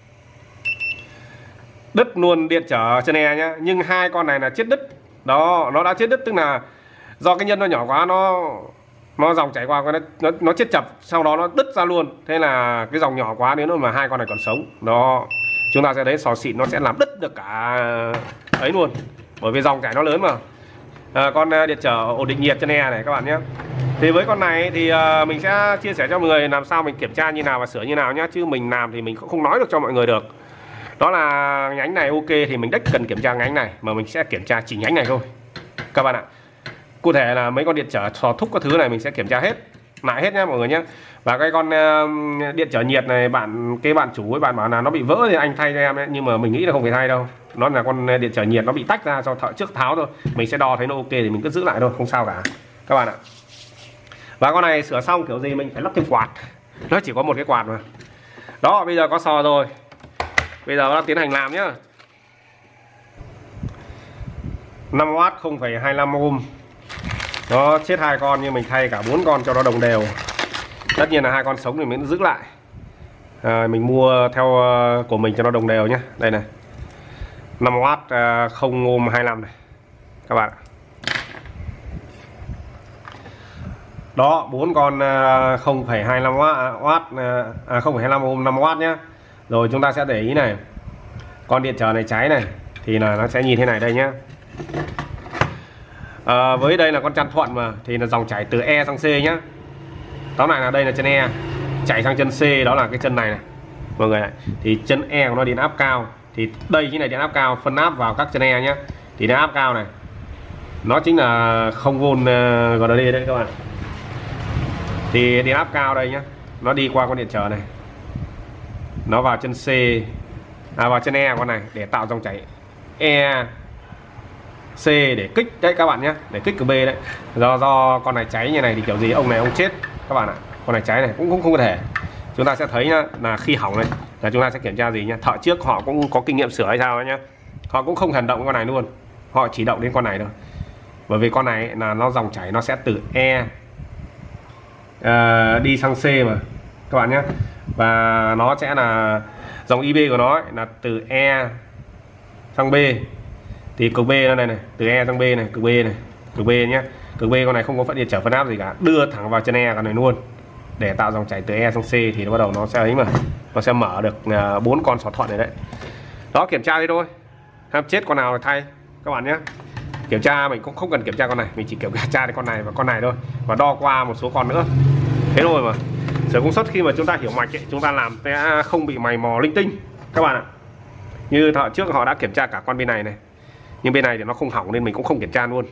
đứt luôn điện trở chân e nhá. Nhưng hai con này là chết đứt. Đó, nó đã chết đứt, tức là do cái nhân nó nhỏ quá, nó nó dòng chảy qua nó, nó nó chết chập, sau đó nó đứt ra luôn. Thế là cái dòng nhỏ quá, nếu mà hai con này còn sống đó, chúng ta sẽ thấy sò xịn nó sẽ làm đứt được cả ấy luôn, bởi vì dòng chảy nó lớn mà. À, con điện trở ổn định nhiệt chân e này các bạn nhé. Thì với con này thì uh, mình sẽ chia sẻ cho mọi người làm sao mình kiểm tra như nào và sửa như nào nhá. Chứ mình làm thì mình cũng không nói được cho mọi người được. Đó là nhánh này ok thì mình đếch cần kiểm tra nhánh này, mà mình sẽ kiểm tra chỉ nhánh này thôi các bạn ạ. Cụ thể là mấy con điện trở sò thúc các thứ này mình sẽ kiểm tra hết. lại hết nhá mọi người nhé. Và cái con uh, điện trở nhiệt này bạn cái bạn chủ ấy bạn bảo là nó bị vỡ thì anh thay cho em ấy, nhưng mà mình nghĩ là không phải thay đâu. Nó là con điện trở nhiệt nó bị tách ra cho thợ trước tháo thôi. Mình sẽ đo thấy nó ok thì mình cứ giữ lại thôi, không sao cả các bạn ạ. Và con này sửa xong kiểu gì mình phải lắp thêm quạt. Nó chỉ có một cái quạt mà. Đó, bây giờ có sò rồi. Bây giờ nó tiến hành làm nhá. năm oát không phẩy hai lăm ohm. Nó chết hai con nhưng mình thay cả bốn con cho nó đồng đều. Tất nhiên là hai con sống thì mình giữ lại. À, mình mua theo uh, của mình cho nó đồng đều nhé. Đây này. năm oát uh, không ohm hai lăm này. Các bạn. Đó, bốn con uh, không phẩy hai lăm oát uh, à, không phẩy hai lăm ohm năm oát nhá. Rồi chúng ta sẽ để ý này. Con điện trở này cháy này thì là nó sẽ nhìn thế này đây nhá. À, với đây là con chăn thuận mà thì là dòng chảy từ E sang C nhá. Tóm lại là đây là chân E chảy sang chân C, đó là cái chân này này mọi người này. Thì chân E của nó điện áp cao, thì đây chính là điện áp cao phân áp vào các chân E nhá. Thì điện áp cao này nó chính là không vôn uh, gọi là đây đấy các bạn. Thì điện áp cao đây nhá, nó đi qua con điện trở này, nó vào chân C à, vào chân E con này để tạo dòng chảy E C để kích đấy các bạn nhé, để kích của B đấy. Do do con này cháy như này thì kiểu gì ông này ông chết các bạn ạ. Con này cháy này cũng cũng không có thể. Chúng ta sẽ thấy nhá, là khi hỏng này là chúng ta sẽ kiểm tra gì nhá. Thợ trước họ cũng có kinh nghiệm sửa hay sao nhá. Họ cũng không thần động con này luôn. Họ chỉ động đến con này thôi. Bởi vì con này là nó dòng chảy nó sẽ từ E uh, đi sang C mà các bạn nhé. Và nó sẽ là dòng i bê của nó ấy, là từ E sang B. Thì cực B đây này, này, từ E sang B này, cực B này, cực B nhé. Cực B con này không có phân điện trở phân áp gì cả, đưa thẳng vào chân E con này luôn để tạo dòng chảy từ E sang C thì nó bắt đầu nó sẽ ấy mà nó sẽ mở được bốn uh, con xỏ thuận này đấy. Đó, kiểm tra đi thôi. Ham chết con nào thì thay các bạn nhé. Kiểm tra mình cũng không cần kiểm tra con này, mình chỉ kiểm tra con này và con này thôi và đo qua một số con nữa. Thế thôi mà. Sửa công suất khi mà chúng ta hiểu mạch ấy, chúng ta làm sẽ không bị mày mò linh tinh các bạn ạ. Như thợ trước họ đã kiểm tra cả con bên này này, nhưng bên này thì nó không hỏng nên mình cũng không kiểm tra luôn.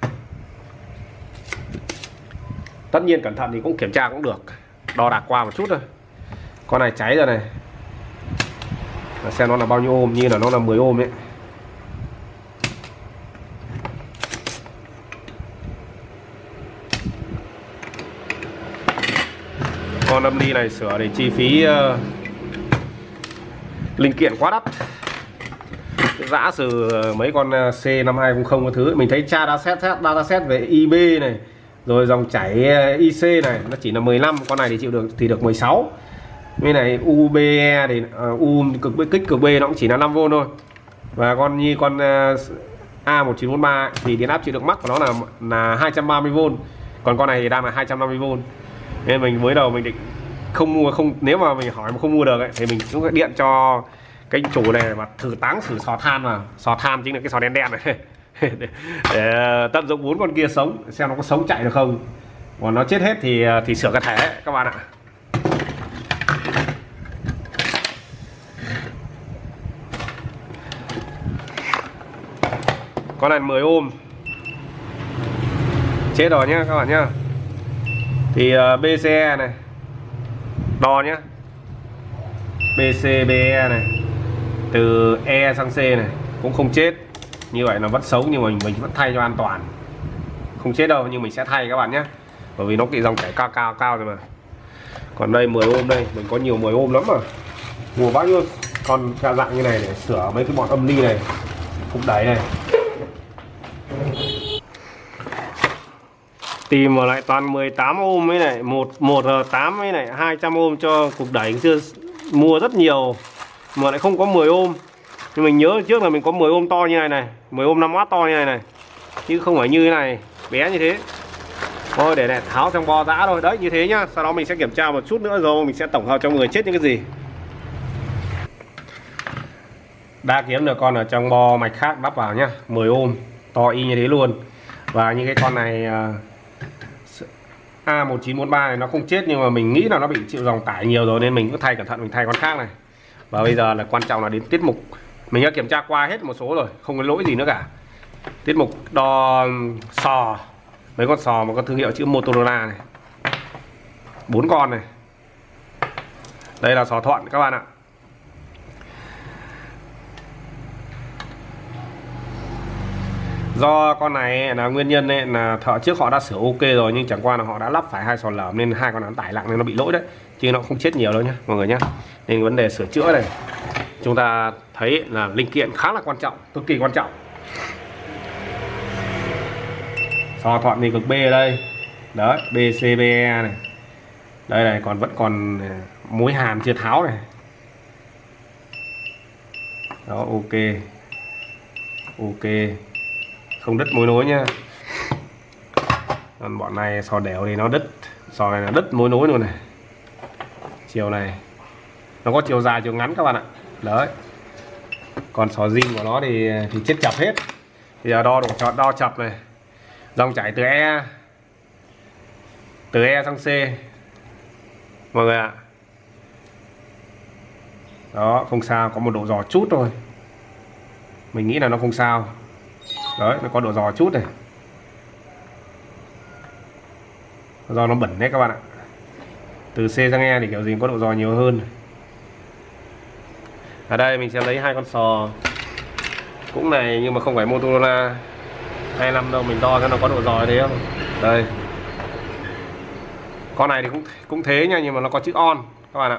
Tất nhiên cẩn thận thì cũng kiểm tra cũng được, đo đạc qua một chút thôi. Con này cháy rồi này, xem nó là bao nhiêu ohm, như là nó là mười ohm ấy. Con âm ly này sửa để chi phí uh, linh kiện quá đắt. Giả sử mấy con C năm hai không không cái thứ mình thấy tra dataset dataset về i bê này, rồi dòng chảy i xê này nó chỉ là mười lăm, con này thì chịu được thì được mười sáu. Bên này u bê e thì uh, U cực kích cực B nó cũng chỉ là năm vôn thôi. Và con như con uh, A một chín bốn ba thì điện áp chịu được mắc của nó là là hai trăm ba mươi vôn. Còn con này thì đang là hai trăm năm mươi vôn. Nên mình mới đầu mình định không mua, không nếu mà mình hỏi mà không mua được ấy, thì mình cũng điện cho cái chủ này mà thử táng thử sò than, mà sò than chính là cái sò đen đen này để, để tận dụng bốn con kia sống xem nó có sống chạy được không, còn nó chết hết thì thì sửa cái thẻ các bạn ạ. Con này mười ohm chết rồi nhá các bạn nhá. Thì uh, bê xê e này đo nhá, bê xê bê e này từ E sang C này cũng không chết, như vậy là vẫn sống nhưng mà mình, mình vẫn thay cho an toàn, không chết đâu nhưng mình sẽ thay các bạn nhé, bởi vì nó cái dòng chảy cao cao cao rồi mà. Còn đây mười ohm đây mình có nhiều mười ohm lắm mà, mua bao nhiêu con dạng như này để sửa mấy cái bọn âm ly này, cục đẩy này. Tìm mà lại toàn mười tám ohm với này, một một tám với này hai trăm ohm cho cục đẩy, chưa mua rất nhiều mà lại không có mười ohm. Nhưng mình nhớ trước là mình có mười ohm to như này này, mười ohm năm oát to như này này, chứ không phải như thế này bé như thế. Thôi để này tháo trong bo giã thôi, đấy như thế nhá. Sau đó mình sẽ kiểm tra một chút nữa rồi mình sẽ tổng hợp cho người chết những cái gì. Đã kiếm được con ở trong bo mạch khác đắp vào nhá, mười ohm to y như thế luôn. Và như cái con này A một chín bốn ba này nó không chết, nhưng mà mình nghĩ là nó bị chịu dòng tải nhiều rồi nên mình cứ thay cẩn thận, mình thay con khác này. Và bây giờ là quan trọng là đến tiết mục. Mình đã kiểm tra qua hết một số rồi, không có lỗi gì nữa cả. Tiết mục đo sò, mấy con sò mà có thương hiệu chữ Motorola này. bốn con này. Đây là sò thuận các bạn ạ. Do con này là nguyên nhân ấy, là thợ trước họ đã sửa ok rồi, nhưng chẳng qua là họ đã lắp phải hai sò lởm nên hai con án tải nặng nên nó bị lỗi đấy, chứ nó không chết nhiều đâu nhá mọi người nhá. Nên vấn đề sửa chữa này chúng ta thấy là linh kiện khá là quan trọng, cực kỳ quan trọng. Sò thuận thì cực B ở đây đấy, bê xê bê e này, đây này còn vẫn còn mối hàn chưa tháo này đó. Ok ok, không đứt mối nối nhá. Còn bọn này sò đẻo thì nó đứt, sò này là đứt mối nối luôn này. Chiều này nó có chiều dài chiều ngắn các bạn ạ đấy. Còn sò zin của nó thì thì chết chập hết. Bây giờ đo độ chọn đo chập này, dòng chảy từ E từ E sang C mọi người ạ. Đó, không sao, có một độ giò chút thôi, mình nghĩ là nó không sao đấy, nó có độ giò chút này, do nó bẩn đấy các bạn ạ. Từ C sang E thì kiểu gì có độ giò nhiều hơn. Ở đây mình sẽ lấy hai con sò cũng này, nhưng mà không phải Motorola hai mươi lăm đâu, mình đo cho nó có độ giò thế không. Đây, con này thì cũng cũng thế nha, nhưng mà nó có chữ on các bạn ạ,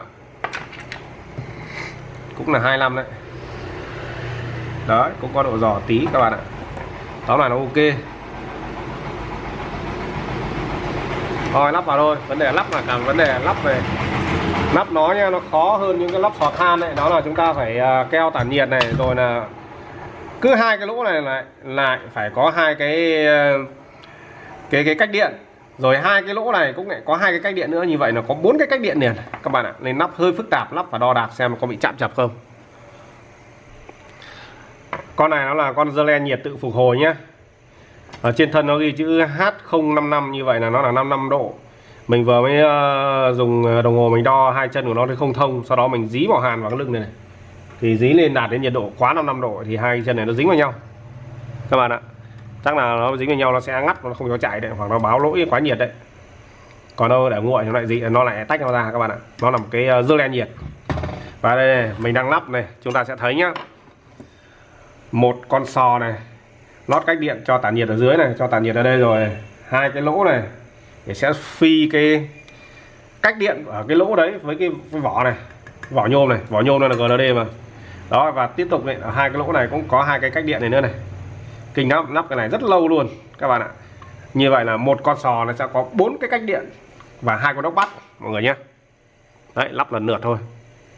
cũng là hai mươi lăm đấy. Đấy, cũng có độ giò tí các bạn ạ. Tóm lại nó ok. Thôi lắp vào thôi, vấn đề lắp là cả vấn đề lắp về lắp nó nha, nó khó hơn những cái lắp sò than này. Đó là chúng ta phải uh, keo tản nhiệt này, rồi là cứ hai cái lỗ này lại lại phải có hai cái uh, cái cái cách điện, rồi hai cái lỗ này cũng lại có hai cái cách điện nữa, như vậy là có bốn cái cách điện liền các bạn ạ. Nên lắp hơi phức tạp, lắp và đo đạc xem có bị chạm chập không. Con này nó là con Zelen nhiệt tự phục hồi nhé. Ở trên thân nó ghi chữ H không năm năm, như vậy là nó là năm mươi lăm độ. Mình vừa mới uh, dùng đồng hồ mình đo hai chân của nó thì không thông, sau đó mình dí vào hàn vào cái lưng này, này thì dí lên đạt đến nhiệt độ quá năm mươi lăm độ thì hai chân này nó dính vào nhau các bạn ạ. Chắc là nó dính vào nhau nó sẽ ngắt, nó không cho chạy đấy, hoặc nó báo lỗi quá nhiệt đấy. Còn đâu để nguội nó lại gì nó lại tách nó ra các bạn ạ. Nó là một cái uh, Zelen nhiệt. Và đây này, mình đang lắp này, chúng ta sẽ thấy nhá, một con sò này lót cách điện cho tản nhiệt ở dưới này, cho tản nhiệt ở đây, rồi hai cái lỗ này để sẽ phi cái cách điện ở cái lỗ đấy với cái, cái vỏ này, vỏ nhôm này, vỏ nhôm này là giê lờ đê mà. Đó, và tiếp tục này, ở hai cái lỗ này cũng có hai cái cách điện này nữa này. Kinh lắm, lắp cái này rất lâu luôn các bạn ạ. Như vậy là một con sò nó sẽ có bốn cái cách điện và hai con đốc bắt mọi người nhé. Đấy, lắp lần lượt thôi.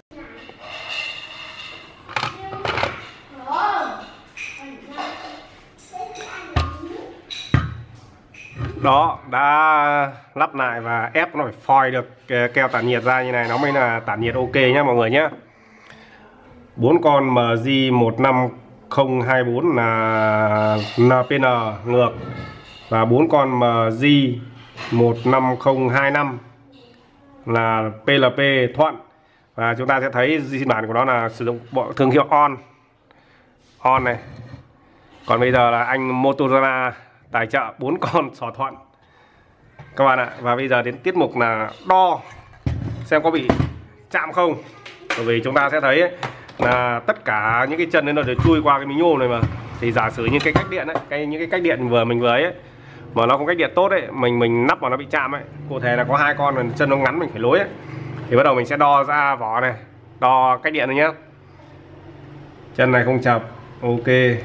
Đó, đã lắp lại và ép nó phải phoi được keo tản nhiệt ra như này, nó mới là tản nhiệt ok nhá mọi người nhé. Bốn con em giê một năm không hai bốn là en pê en ngược, và bốn con em giê một năm không hai năm là pê lờ pê thuận. Và chúng ta sẽ thấy phiên bản của nó là sử dụng bộ thương hiệu on on này. Còn bây giờ là anh Motorola tài trợ bốn con sò thuận các bạn ạ. Và bây giờ đến tiết mục là đo xem có bị chạm không. Bởi vì chúng ta sẽ thấy ấy, là tất cả những cái chân đấy nó đều chui qua cái miếng nhôm này mà. Thì giả sử những cái cách điện ấy, cái những cái cách điện vừa mình vừa ấy, mà nó không cách điện tốt ấy, mình mình nắp vào nó bị chạm ấy. Cụ thể là có hai con mà chân nó ngắn mình phải lối ấy. Thì bắt đầu mình sẽ đo ra vỏ này, đo cách điện này nhá. Chân này không chập, ok.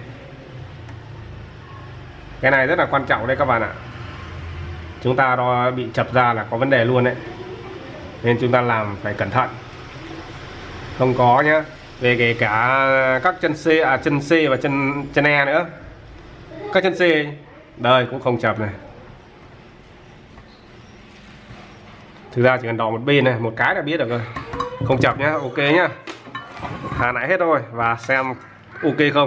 Cái này rất là quan trọng đây các bạn ạ. Chúng ta đo bị chập ra là có vấn đề luôn đấy. Nên chúng ta làm phải cẩn thận. Không có nhá. Về kể cả các chân C, à chân C và chân chân E nữa. Các chân C đây cũng không chập này. Thực ra chỉ cần đo một bên này, một cái là biết được rồi. Không chập nhá, ok nhá. Hà lại hết rồi và xem ok không.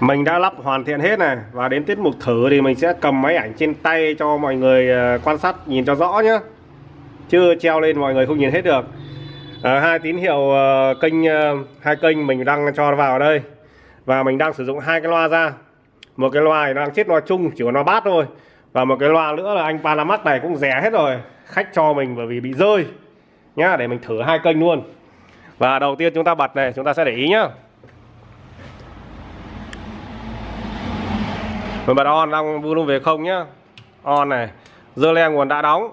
Mình đã lắp hoàn thiện hết này. Và đến tiết mục thử thì mình sẽ cầm máy ảnh trên tay cho mọi người quan sát nhìn cho rõ nhé. Chứ treo lên mọi người không nhìn hết được. à, Hai tín hiệu uh, kênh uh, hai kênh mình đang cho vào ở đây. Và mình đang sử dụng hai cái loa ra. Một cái loa này nó đang chết loa chung, chỉ có loa bass thôi. Và một cái loa nữa là anh Panamax này cũng rẻ hết rồi. Khách cho mình bởi vì bị rơi nhá, để mình thử hai kênh luôn. Và đầu tiên chúng ta bật này, chúng ta sẽ để ý nhá. Mình bật on, đang volume về không nhá. On này, dơ le nguồn đã đóng.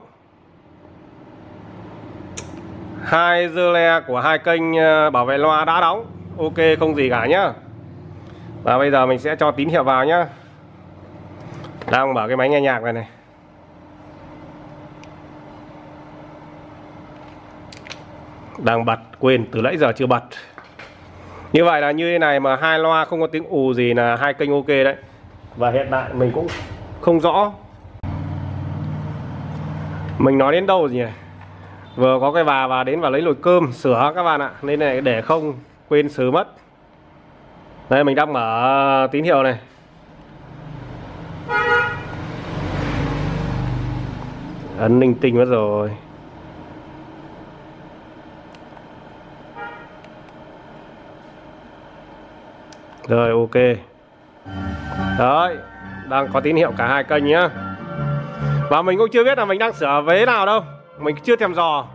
Hai dơ le của hai kênh bảo vệ loa đã đóng. Ok, không gì cả nhá. Và bây giờ mình sẽ cho tín hiệu vào nhá. Đang mở cái máy nghe nhạc này này. Đang bật, quên từ nãy giờ chưa bật. Như vậy là như thế này mà hai loa không có tiếng ù gì là hai kênh ok đấy. Và hiện tại mình cũng không rõ mình nói đến đâu gì này. Vừa có cái bà và đến và lấy nồi cơm sửa các bạn ạ, nên này để không quên sửa mất. Đây mình đang mở tín hiệu này. Ấn linh tinh mất rồi. Rồi ok. Đấy, đang có tín hiệu cả hai kênh nhá. Và mình cũng chưa biết là mình đang sửa vế nào đâu. Mình chưa thèm dò.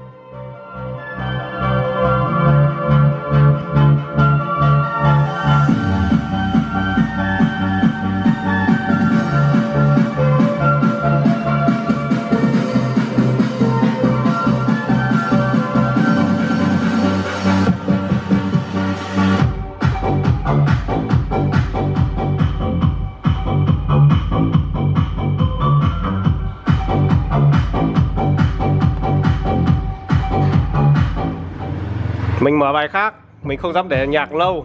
Mình mở bài khác, mình không dám để nhạc lâu.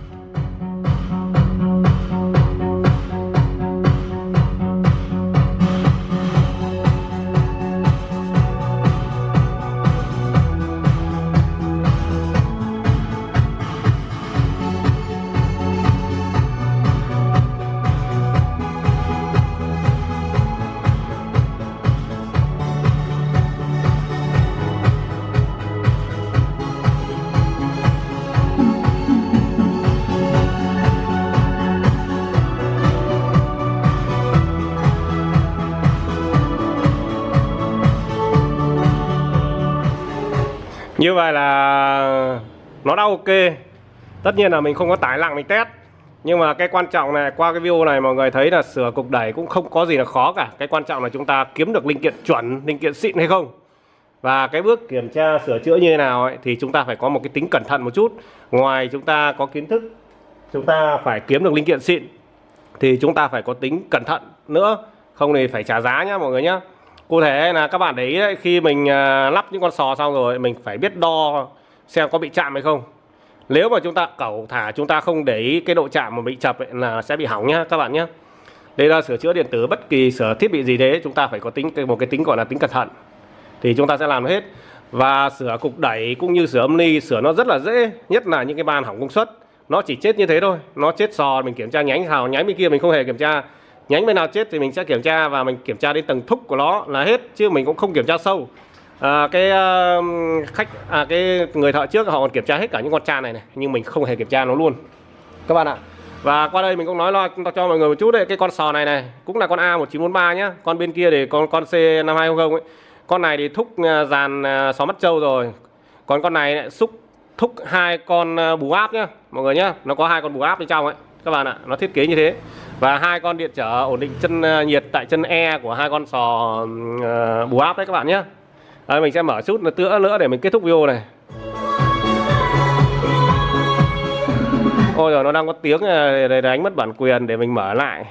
Như vậy là nó đã ok. Tất nhiên là mình không có tải nặng mình test. Nhưng mà cái quan trọng này, qua cái video này mọi người thấy là sửa cục đẩy cũng không có gì là khó cả. Cái quan trọng là chúng ta kiếm được linh kiện chuẩn, linh kiện xịn hay không. Và cái bước kiểm tra sửa chữa như thế nào ấy, thì chúng ta phải có một cái tính cẩn thận một chút. Ngoài chúng ta có kiến thức, chúng ta phải kiếm được linh kiện xịn, thì chúng ta phải có tính cẩn thận nữa. Không thì phải trả giá nhá mọi người nhá. Cụ thể là các bạn để ý đấy, khi mình lắp những con sò xong rồi mình phải biết đo xem có bị chạm hay không. Nếu mà chúng ta cẩu thả, chúng ta không để ý cái độ chạm mà bị chập ấy, là sẽ bị hỏng nhá các bạn nhé. Đây là sửa chữa điện tử, bất kỳ sửa thiết bị gì thế chúng ta phải có tính một cái tính gọi là tính cẩn thận, thì chúng ta sẽ làm hết. Và sửa cục đẩy cũng như sửa âm ly, sửa nó rất là dễ, nhất là những cái van hỏng công suất. Nó chỉ chết như thế thôi, nó chết sò mình kiểm tra nhánh nào, nhánh bên kia mình không hề kiểm tra. Nhánh bên nào chết thì mình sẽ kiểm tra, và mình kiểm tra đến tầng thúc của nó là hết, chứ mình cũng không kiểm tra sâu. À, cái uh, khách à, cái người thợ trước họ còn kiểm tra hết cả những con tràn này này, nhưng mình không hề kiểm tra nó luôn các bạn ạ. Và qua đây mình cũng nói lo cho mọi người một chút đấy, cái con sò này này cũng là con A một chín bốn ba nhá. Con bên kia thì con con C năm hai không không ấy. Con này thì thúc dàn sò mắt trâu rồi. Còn con này lại xúc thúc hai con bù áp nhá mọi người nhá. Nó có hai con bù áp bên trong ấy các bạn ạ, nó thiết kế như thế. Và hai con điện trở ổn định chân nhiệt tại chân E của hai con sò uh, bù áp đấy các bạn nhé. Đấy, mình sẽ mở chút nữa nữa để mình kết thúc video này. Ôi rồi nó đang có tiếng để đánh mất bản quyền, để mình mở lại.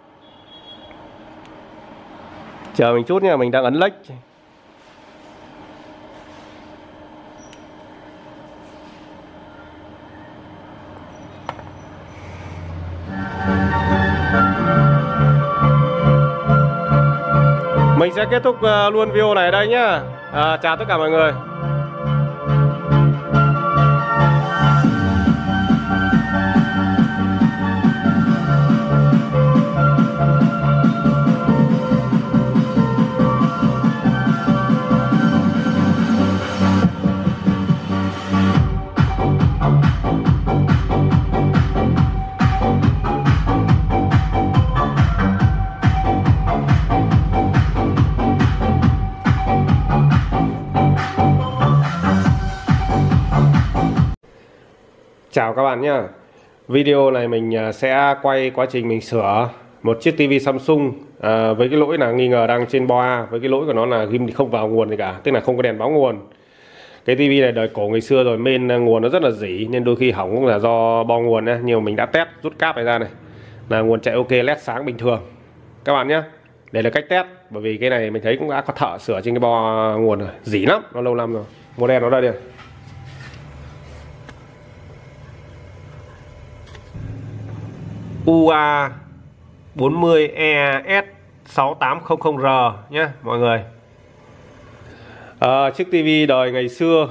Chờ mình chút nha, mình đang ấn lách. Mình sẽ kết thúc uh, luôn video này ở đây nhá. À, chào tất cả mọi người. Chào các bạn nhé. Video này mình sẽ quay quá trình mình sửa một chiếc tivi Samsung à, với cái lỗi là nghi ngờ đang trên boa, với cái lỗi của nó là ghim không vào nguồn gì cả, tức là không có đèn báo nguồn. Cái tivi này đời cổ ngày xưa rồi, main nguồn nó rất là rỉ nên đôi khi hỏng cũng là do bo nguồn nhé. Nhưng mình đã test rút cáp này ra này là nguồn chạy ok, led sáng bình thường các bạn nhé. Đây là cách test, bởi vì cái này mình thấy cũng đã có thợ sửa trên cái bo nguồn rồi, rỉ lắm, nó lâu năm rồi. Model nó đây đây. u a bốn mươi E S sáu tám không không R nhé mọi người. À, chiếc tivi đời ngày xưa,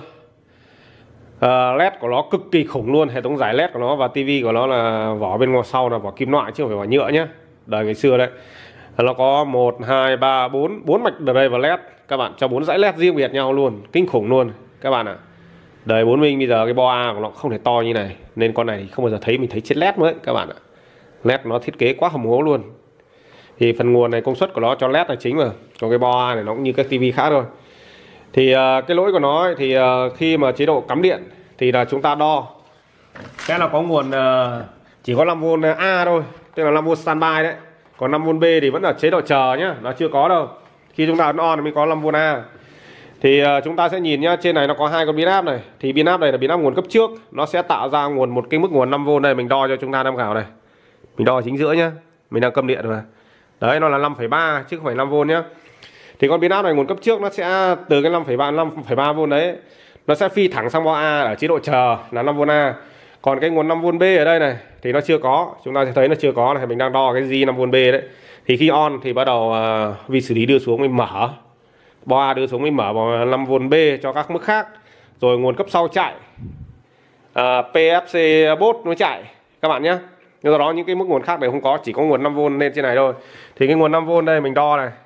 à, led của nó cực kỳ khủng luôn, hệ thống giải led của nó và tivi của nó là vỏ bên ngoài sau là vỏ kim loại chứ không phải vỏ nhựa nhé. Đời ngày xưa đấy, nó có một hai ba bốn bốn mạch đây và led các bạn, cho bốn dãy led riêng biệt nhau luôn, kinh khủng luôn các bạn ạ. À. Đời bốn minh bây giờ cái bo A của nó không thể to như này nên con này thì không bao giờ thấy, mình thấy chết led mới các bạn ạ. Led nó thiết kế quá hầm hố luôn. Thì phần nguồn này công suất của nó cho led là chính mà, còn cái bo A này nó cũng như các tivi khác thôi. Thì uh, cái lỗi của nó ấy, thì uh, khi mà chế độ cắm điện thì là chúng ta đo cái là có nguồn uh, chỉ có năm vôn A thôi, tức là năm vôn standby đấy. Còn năm vôn B thì vẫn là chế độ chờ nhá, nó chưa có đâu. Khi chúng ta ấn on thì mới có năm vôn A. Thì uh, chúng ta sẽ nhìn nhá, trên này nó có hai con pin áp này. Thì pin áp này là pin áp nguồn cấp trước, nó sẽ tạo ra nguồn một cái mức nguồn năm vôn này, mình đo cho chúng ta tham khảo này. Mình đo chính giữa nhá, mình đang câm điện mà. Đấy, nó là năm phẩy ba chứ không phải năm vôn nhá. Thì con pin áp này nguồn cấp trước nó sẽ từ cái năm phẩy ba năm phẩy ba vôn đấy, nó sẽ phi thẳng sang bo A ở chế độ chờ là năm vôn A. Còn cái nguồn năm vôn B ở đây này thì nó chưa có, chúng ta sẽ thấy nó chưa có này, mình đang đo cái G năm vôn B đấy. Thì khi on thì bắt đầu uh, vi xử lý đưa xuống mới mở, bo A đưa xuống mới mở vào năm vôn B cho các mức khác. Rồi nguồn cấp sau chạy, uh, pê ép xê bot nó chạy các bạn nhé. Nhưng do đó những cái mức nguồn khác đều không có, chỉ có nguồn năm vôn lên trên này thôi. Thì cái nguồn năm vôn đây mình đo này,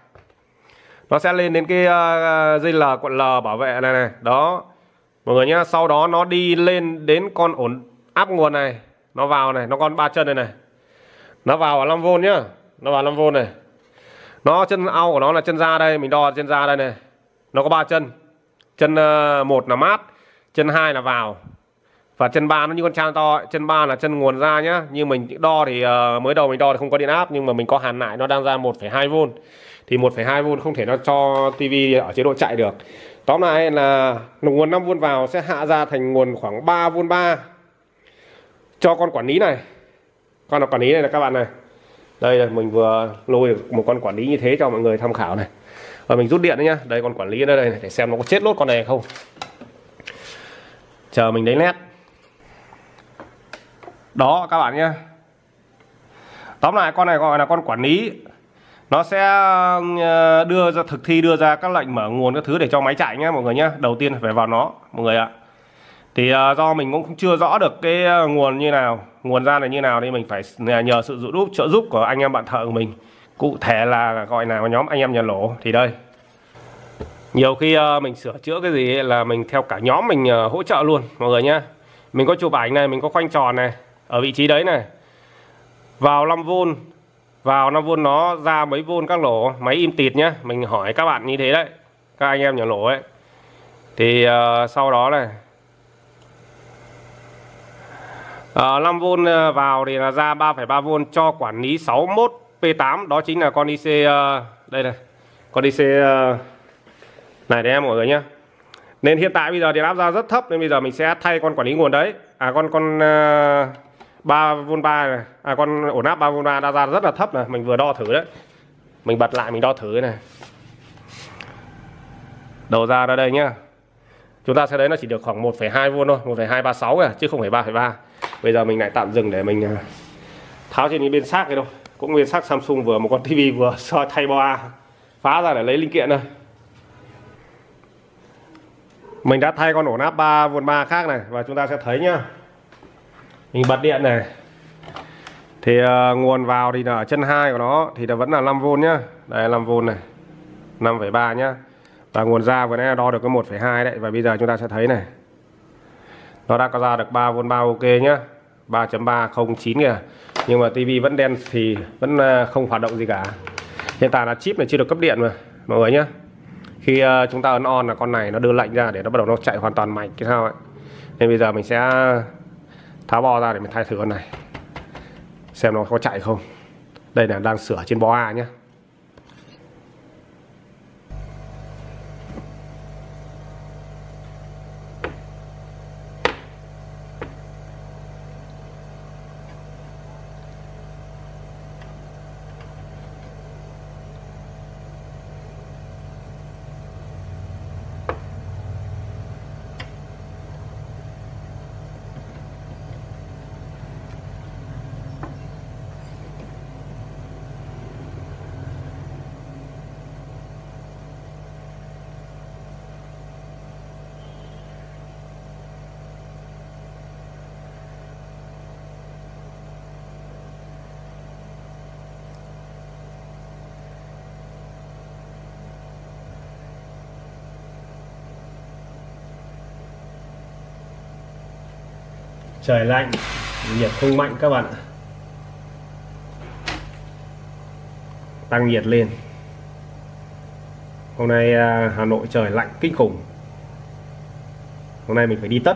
nó sẽ lên đến cái uh, dây L cuộn L bảo vệ này này. Đó mọi người nhá. Sau đó nó đi lên đến con ổn áp nguồn này, nó vào này, nó con ba chân này này, nó vào ở năm vôn nhá, nó vào năm vôn này. Nó chân ao của nó là chân ra đây, mình đo chân ra đây này, nó có ba chân. Chân uh, một là mát, chân hai là vào, và chân ba nó như con trang to ấy. Chân ba là chân nguồn ra nhá. Nhưng mình đo thì uh, mới đầu mình đo thì không có điện áp, nhưng mà mình có hàn lại nó đang ra một phẩy hai vôn. Thì một phẩy hai vôn không thể nó cho tivi ở chế độ chạy được. Tóm lại là nguồn năm vôn vào sẽ hạ ra thành nguồn khoảng ba vôn ba cho con quản lý này. Con là quản lý này là các bạn này. Đây là mình vừa lôi được một con quản lý như thế cho mọi người tham khảo này. Và mình rút điện đấy nhá. Đây con quản lý ở đây này, để xem nó có chết lốt con này không. Chờ mình lấy led. Đó các bạn nhá. Tóm lại con này gọi là con quản lý. Nó sẽ đưa ra thực thi đưa ra các lệnh mở nguồn các thứ để cho máy chạy nhé mọi người nhé. Đầu tiên phải vào nó mọi người ạ. Thì uh, do mình cũng chưa rõ được cái nguồn như nào, nguồn ra là như nào, thì mình phải nhờ sự giúp trợ giúp của anh em bạn thợ của mình. Cụ thể là gọi là nhóm anh em nhà lỗ. Thì đây, nhiều khi uh, mình sửa chữa cái gì ấy, là mình theo cả nhóm mình uh, hỗ trợ luôn mọi người nhé. Mình có chụp ảnh này, mình có khoanh tròn này ở vị trí đấy này, vào năm vôn, vào năm vôn nó ra mấy vôn các lỗ, máy im tịt nhá. Mình hỏi các bạn như thế đấy, các anh em nhà lỗ ấy. Thì uh, sau đó này uh, năm vôn vào thì là ra ba phẩy ba vôn cho quản lý sáu mốt P tám. Đó chính là con i xê uh, đây này, con i xê uh, này đấy em mọi người nhá. Nên hiện tại bây giờ điện áp ra rất thấp, nên bây giờ mình sẽ thay con quản lý nguồn đấy. À con con uh, ba vôn ba này, à con ổn áp ba vôn ba đã ra rất là thấp này, mình vừa đo thử đấy. Mình bật lại mình đo thử này. Đầu ra ra đây nhá. Chúng ta sẽ thấy nó chỉ được khoảng một phẩy hai vôn thôi, một phẩy hai ba sáu à, chứ không phải ba phẩy ba. Bây giờ mình lại tạm dừng để mình tháo trên những bên xác này đâu. Cũng bên xác Samsung vừa một con tivi vừa soi thay bo A, phá ra để lấy linh kiện này. Mình đã thay con ổn áp ba vôn ba khác này, và chúng ta sẽ thấy nhá. Mình bật điện này. Thì uh, nguồn vào thì là ở chân hai của nó thì là vẫn là năm vôn nhá. Đây là năm vôn này, năm phẩy ba nhá. Và nguồn ra vừa nãy đo được cái một phẩy hai đấy. Và bây giờ chúng ta sẽ thấy này, nó đã có ra được ba vôn ba ok nhá, ba chấm ba không chín kìa. Nhưng mà tivi vẫn đen thì vẫn uh, không hoạt động gì cả. Hiện tại là chip này chưa được cấp điện mà mọi người nhá. Khi uh, chúng ta ấn on là con này nó đưa lệnh ra để nó bắt đầu nó chạy hoàn toàn mạch cái sao ấy. Nên bây giờ mình sẽ tháo bo ra để mình thay thử con này xem nó có chạy không. Đây là đang sửa trên bo A nhé. Trời lạnh, nhiệt không mạnh các bạn ạ. Tăng nhiệt lên. Hôm nay Hà Nội trời lạnh kinh khủng. Hôm nay mình phải đi tất.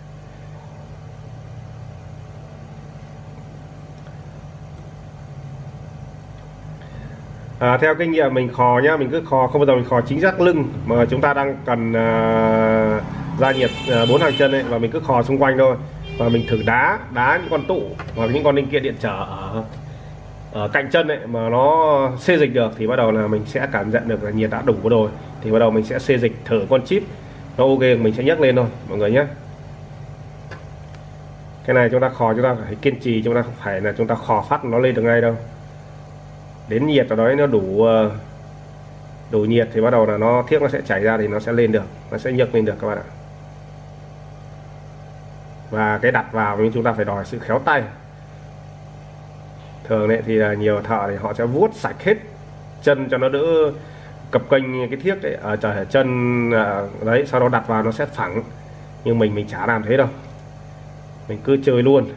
À, theo kinh nghiệm mình khò nhá, mình cứ khò không bao giờ mình khò chính xác lưng, mà chúng ta đang cần uh, ra nhiệt uh, bốn hàng chân ấy, và mình cứ khò xung quanh thôi. Và mình thử đá đá những con tụ hoặc những con linh kiện điện trở ở, ở cạnh chân ấy mà nó xê dịch được thì bắt đầu là mình sẽ cảm nhận được là nhiệt đã đủ rồi, thì bắt đầu mình sẽ xê dịch thử con chip nó ok mình sẽ nhấc lên thôi mọi người nhé. Cái này chúng ta khò chúng ta phải kiên trì, chúng ta không phải là chúng ta khò phát nó lên được ngay đâu. Đến nhiệt ở đó nó đủ đủ nhiệt thì bắt đầu là nó thiếc nó sẽ chảy ra thì nó sẽ lên được, nó sẽ nhấc lên được các bạn ạ. Và cái đặt vào nhưng chúng ta phải đòi sự khéo tay. Thường đấy thì là nhiều thợ thì họ sẽ vuốt sạch hết chân cho nó đỡ cập kênh cái thiếc đấy ở trời chân đấy, sau đó đặt vào nó sẽ phẳng. Nhưng mình mình chả làm thế đâu, mình cứ chơi luôn.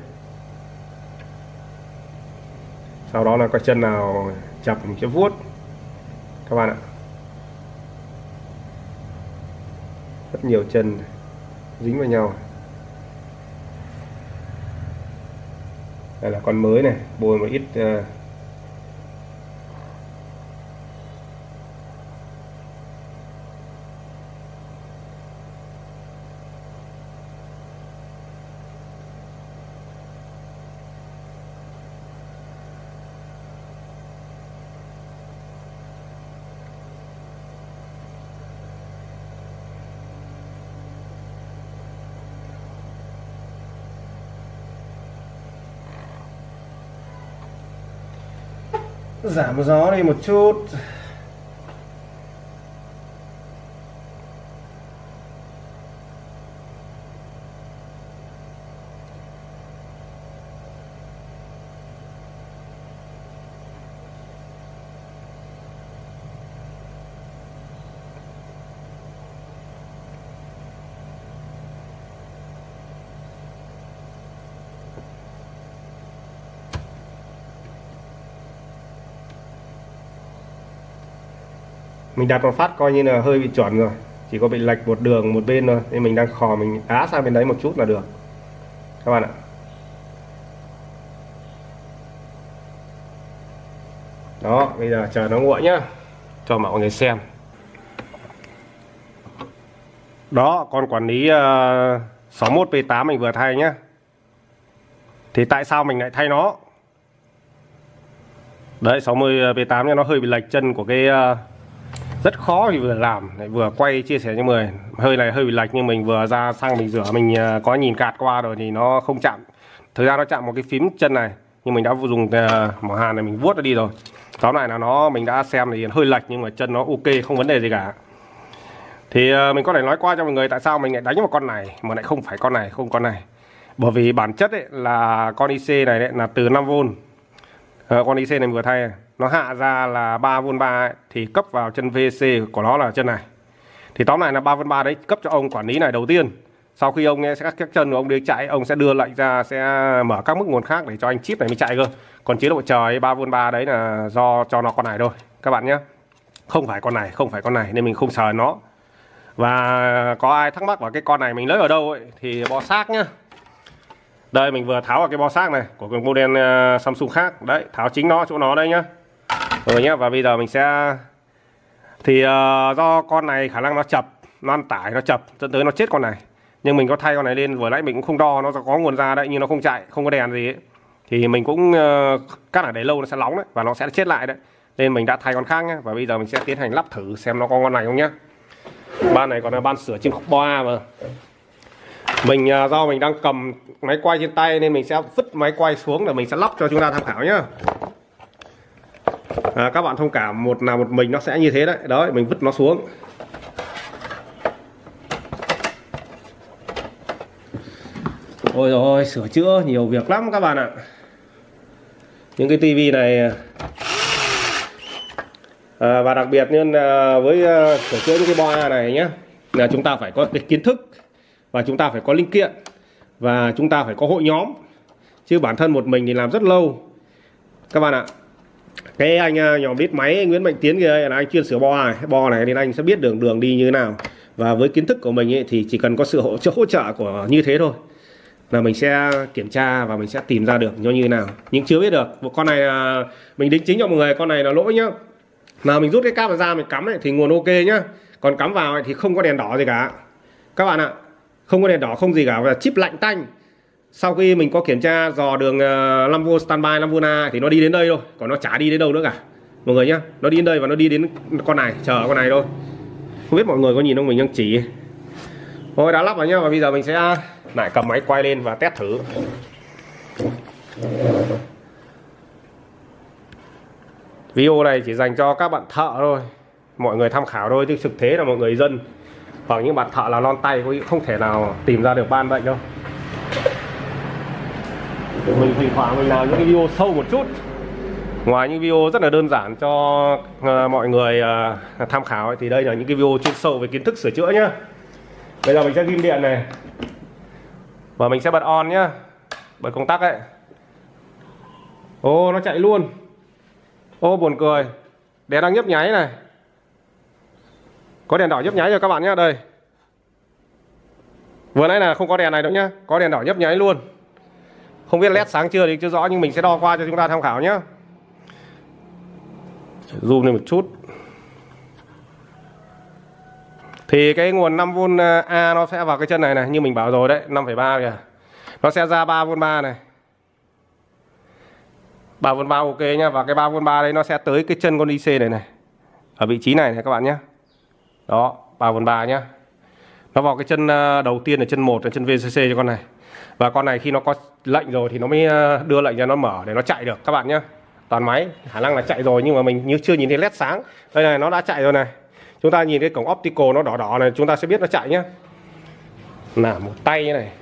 Sau đó là cái chân nào chập mình sẽ vuốt các bạn ạ. Rất nhiều chân dính vào nhau. Đây là con mới này, bôi một ít uh, giảm gió đi một chút. Mình đặt một phát coi như là hơi bị chuẩn rồi, chỉ có bị lệch một đường một bên thôi, nên mình đang khò mình đá sang bên đấy một chút là được các bạn ạ. Đó, bây giờ chờ nó nguội nhá, cho mọi người xem. Đó, con quản lý uh, sáu mốt P tám mình vừa thay nhá. Thì tại sao mình lại thay nó? Đấy, sáu mươi P tám nha, nó hơi bị lệch chân của cái uh, rất khó thì vừa làm lại vừa quay chia sẻ cho mười hơi này hơi bị lệch, nhưng mình vừa ra xăng mình rửa mình uh, có nhìn cạt qua rồi thì nó không chạm. Thực ra nó chạm một cái phím chân này, nhưng mình đã dùng uh, mỏ hàn này mình vuốt nó đi rồi. Tóm lại là nó mình đã xem thì hơi lệch nhưng mà chân nó ok, không vấn đề gì cả. Thì uh, mình có thể nói qua cho mọi người tại sao mình lại đánh vào con này mà lại không phải con này, không con này. Bởi vì bản chất ấy là con i xê này đấy, là từ năm vôn. Uh, con i xê này vừa thay nó hạ ra là ba vôn ba ấy, thì cấp vào chân vê xê của nó là chân này. Thì tóm lại là ba vôn ba đấy cấp cho ông quản lý này đầu tiên. Sau khi ông nghe các, các chân của ông đi chạy, ông sẽ đưa lệnh ra sẽ mở các mức nguồn khác để cho anh chip này mới chạy cơ. Còn chế độ trời ba vôn ba đấy là do cho nó con này thôi các bạn nhé. Không phải con này, không phải con này nên mình không sờ nó. Và có ai thắc mắc vào cái con này mình lấy ở đâu ấy thì bò xác nhá. Đây mình vừa tháo vào cái bo xác này của cái model uh, Samsung khác. Đấy, tháo chính nó chỗ nó đây nhá. Rồi nhá, và bây giờ mình sẽ thì uh, do con này khả năng nó chập, nó ăn tải, nó chập dẫn tới nó chết con này. Nhưng mình có thay con này lên, vừa nãy mình cũng không đo, nó có nguồn ra đấy nhưng nó không chạy, không có đèn gì ấy. Thì mình cũng uh, cắt ở đấy lâu nó sẽ nóng đấy và nó sẽ chết lại đấy. Nên mình đã thay con khác nhá. Và bây giờ mình sẽ tiến hành lắp thử xem nó có con này không nhá. Ban này còn là ban sửa trên khúc boa mà. Mình uh, do mình đang cầm máy quay trên tay nên mình sẽ vứt máy quay xuống để mình sẽ lắp cho chúng ta tham khảo nhá. À, các bạn thông cảm, một nào một mình nó sẽ như thế đấy. Đó, mình vứt nó xuống. Ôi rồi, sửa chữa nhiều việc lắm các bạn ạ. Những cái tivi này à, và đặc biệt nên à, với à, sửa chữa những cái boa này nhé, là chúng ta phải có cái kiến thức và chúng ta phải có linh kiện và chúng ta phải có hội nhóm, chứ bản thân một mình thì làm rất lâu các bạn ạ. Cái anh nhóm đít máy Nguyễn Mạnh Tiến kia là anh chuyên sửa bo này, bo này nên anh sẽ biết đường đường đi như thế nào. Và với kiến thức của mình ấy, thì chỉ cần có sự hỗ trợ hỗ trợ của như thế thôi là mình sẽ kiểm tra và mình sẽ tìm ra được nó như thế nào. Nhưng chưa biết được một con này mình đính chính cho mọi người, con này là lỗi nhá. Mà mình rút cái cáp ra mình cắm ấy, thì nguồn ok nhá. Còn cắm vào ấy, thì không có đèn đỏ gì cả các bạn ạ. Không có đèn đỏ không gì cả, và chip lạnh tanh. Sau khi mình có kiểm tra dò đường năm vôn standby năm vôn A thì nó đi đến đây thôi, còn nó chả đi đến đâu nữa cả mọi người nhá. Nó đi đến đây và nó đi đến con này, chờ con này thôi. Không biết mọi người có nhìn không, mình đang chỉ. Thôi đã lắp vào nhá, và bây giờ mình sẽ lại cầm máy quay lên và test thử. Video này chỉ dành cho các bạn thợ thôi, mọi người tham khảo thôi, chứ thực tế là mọi người dân hoặc những bạn thợ là lon tay không thể nào tìm ra được ban bệnh đâu. Mình thỉnh thoảng mình làm những cái video sâu một chút, ngoài những video rất là đơn giản cho uh, mọi người uh, tham khảo ấy, thì đây là những cái video chuyên sâu về kiến thức sửa chữa nhá. Bây giờ mình sẽ ghim điện này và mình sẽ bật on nhá, bật công tắc ấy. Ô, nó chạy luôn. Ô, buồn cười, đèn đang nhấp nháy này, có đèn đỏ nhấp nháy rồi các bạn nhá. Đây, vừa nãy là không có đèn này đâu nhá, có đèn đỏ nhấp nháy luôn. Không biết led sáng chưa thì chưa rõ, nhưng mình sẽ đo qua cho chúng ta tham khảo nhá. Zoom lên một chút. Thì cái nguồn năm vôn A nó sẽ vào cái chân này này, như mình bảo rồi đấy, năm phẩy ba kìa. Nó sẽ ra ba vôn ba này, ba vôn ba ok nhá. Và cái ba vôn ba đấy nó sẽ tới cái chân con i xê này này, ở vị trí này này các bạn nhé. Đó, ba vôn ba nhá. Nó vào cái chân đầu tiên là chân một, là chân vê xê xê cho con này. Và con này khi nó có lệnh rồi thì nó mới đưa lệnh cho nó mở để nó chạy được các bạn nhé. Toàn máy khả năng là chạy rồi, nhưng mà mình như chưa nhìn thấy led sáng. Đây này, nó đã chạy rồi này. Chúng ta nhìn cái cổng optical nó đỏ đỏ này, chúng ta sẽ biết nó chạy nhá. Là một tay như này.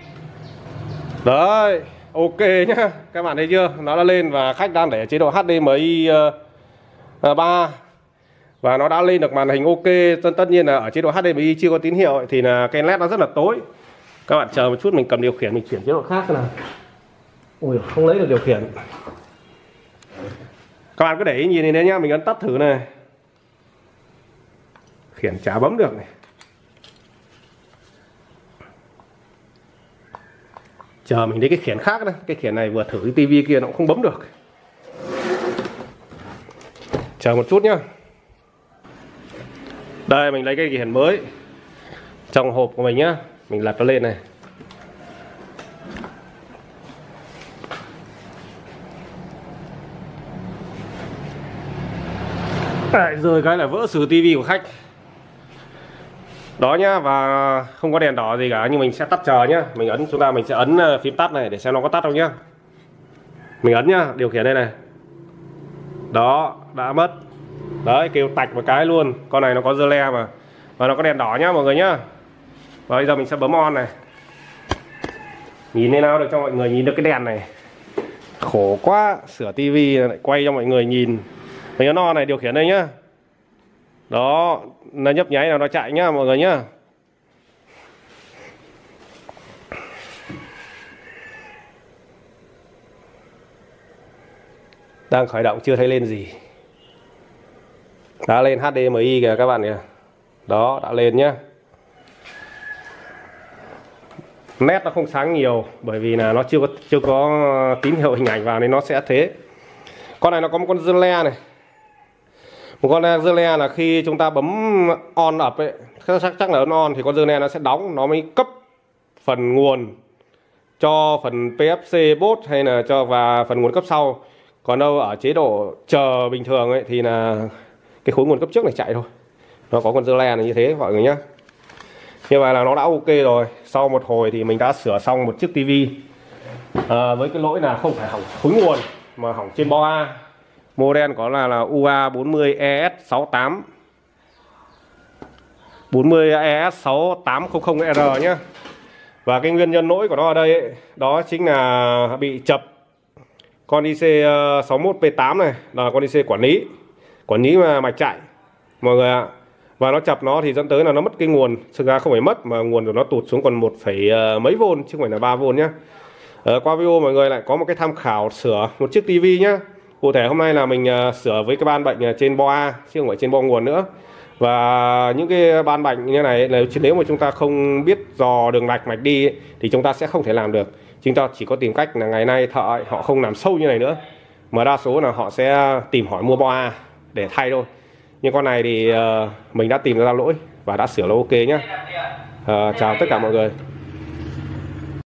Đấy, ok nhá. Các bạn thấy chưa? Nó đã lên và khách đang để chế độ hát đê em i ba. Và nó đã lên được màn hình ok. Tất nhiên là ở chế độ hát đê em i chưa có tín hiệu thì là cái led nó rất là tối. Các bạn chờ một chút, mình cầm điều khiển mình chuyển chế độ khác nào. Ui, không lấy được điều khiển. Các bạn cứ để ý nhìn này đấy nhá, mình ấn tắt thử này. Khiển chả bấm được này. Chờ mình lấy cái khiển khác đây. Cái khiển này vừa thử cái tivi kia nó cũng không bấm được. Chờ một chút nhá. Đây, mình lấy cái khiển mới trong hộp của mình nhá. Mình lật nó lên này. Đấy, rơi cái là vỡ xứ tivi của khách. Đó nhá, và không có đèn đỏ gì cả, nhưng mình sẽ tắt chờ nhá. Mình ấn, chúng ta mình sẽ ấn phím tắt này để xem nó có tắt không nhá. Mình ấn nhá, điều khiển đây này. Đó, đã mất. Đấy, kêu tạch một cái luôn. Con này nó có dơ le mà. Và nó có đèn đỏ nhá mọi người nhá. Và bây giờ mình sẽ bấm on này. Nhìn thế nào được cho mọi người nhìn được cái đèn này. Khổ quá, sửa tivi lại quay cho mọi người nhìn. Mình ấn on này, điều khiển đây nhá. Đó, nó nhấp nháy nào nó chạy nhá mọi người nhá. Đang khởi động chưa thấy lên gì. Đã lên hát đê em i kìa các bạn kìa. Đó, đã lên nhá. Nét nó không sáng nhiều bởi vì là nó chưa có chưa có tín hiệu hình ảnh vào nên nó sẽ thế. Con này nó có một con dưa le này. Một con dưa le là khi chúng ta bấm on up ấy, chắc chắc là ấn on thì con dưa le nó sẽ đóng, nó mới cấp phần nguồn cho phần pê ép xê bot hay là cho và phần nguồn cấp sau. Còn đâu ở chế độ chờ bình thường ấy thì là cái khối nguồn cấp trước này chạy thôi. Nó có con dưa le này như thế mọi người nhé. Như vậy là nó đã ok rồi. Sau một hồi thì mình đã sửa xong một chiếc tivi à, với cái lỗi là không phải hỏng khối nguồn mà hỏng trên bo A. Model có là là u a bốn mươi E S sáu tám bốn mươi E S sáu tám không không R nhé. Và cái nguyên nhân lỗi của nó ở đây ấy, đó chính là bị chập con i xê sáu mốt P tám này, là con i xê quản lý quản lý mà mạch chạy mọi người ạ. Và nó chập nó thì dẫn tới là nó mất cái nguồn, thực ra không phải mất mà nguồn của nó tụt xuống còn một phẩy mấy V chứ không phải là ba V nhé. Ở qua video mọi người lại có một cái tham khảo sửa một chiếc tivi nhé. Cụ thể hôm nay là mình uh, sửa với cái ban bệnh uh, trên bo A chứ không phải trên bo nguồn nữa. Và những cái ban bệnh như này là nếu mà chúng ta không biết dò đường mạch mạch đi ấy, thì chúng ta sẽ không thể làm được. Chúng ta chỉ có tìm cách là ngày nay thợ ấy, họ không làm sâu như này nữa, mà đa số là họ sẽ tìm hỏi mua bo A để thay thôi. Nhưng con này thì uh, mình đã tìm ra lỗi và đã sửa nó ok nhé. Uh, chào tất cả mọi người.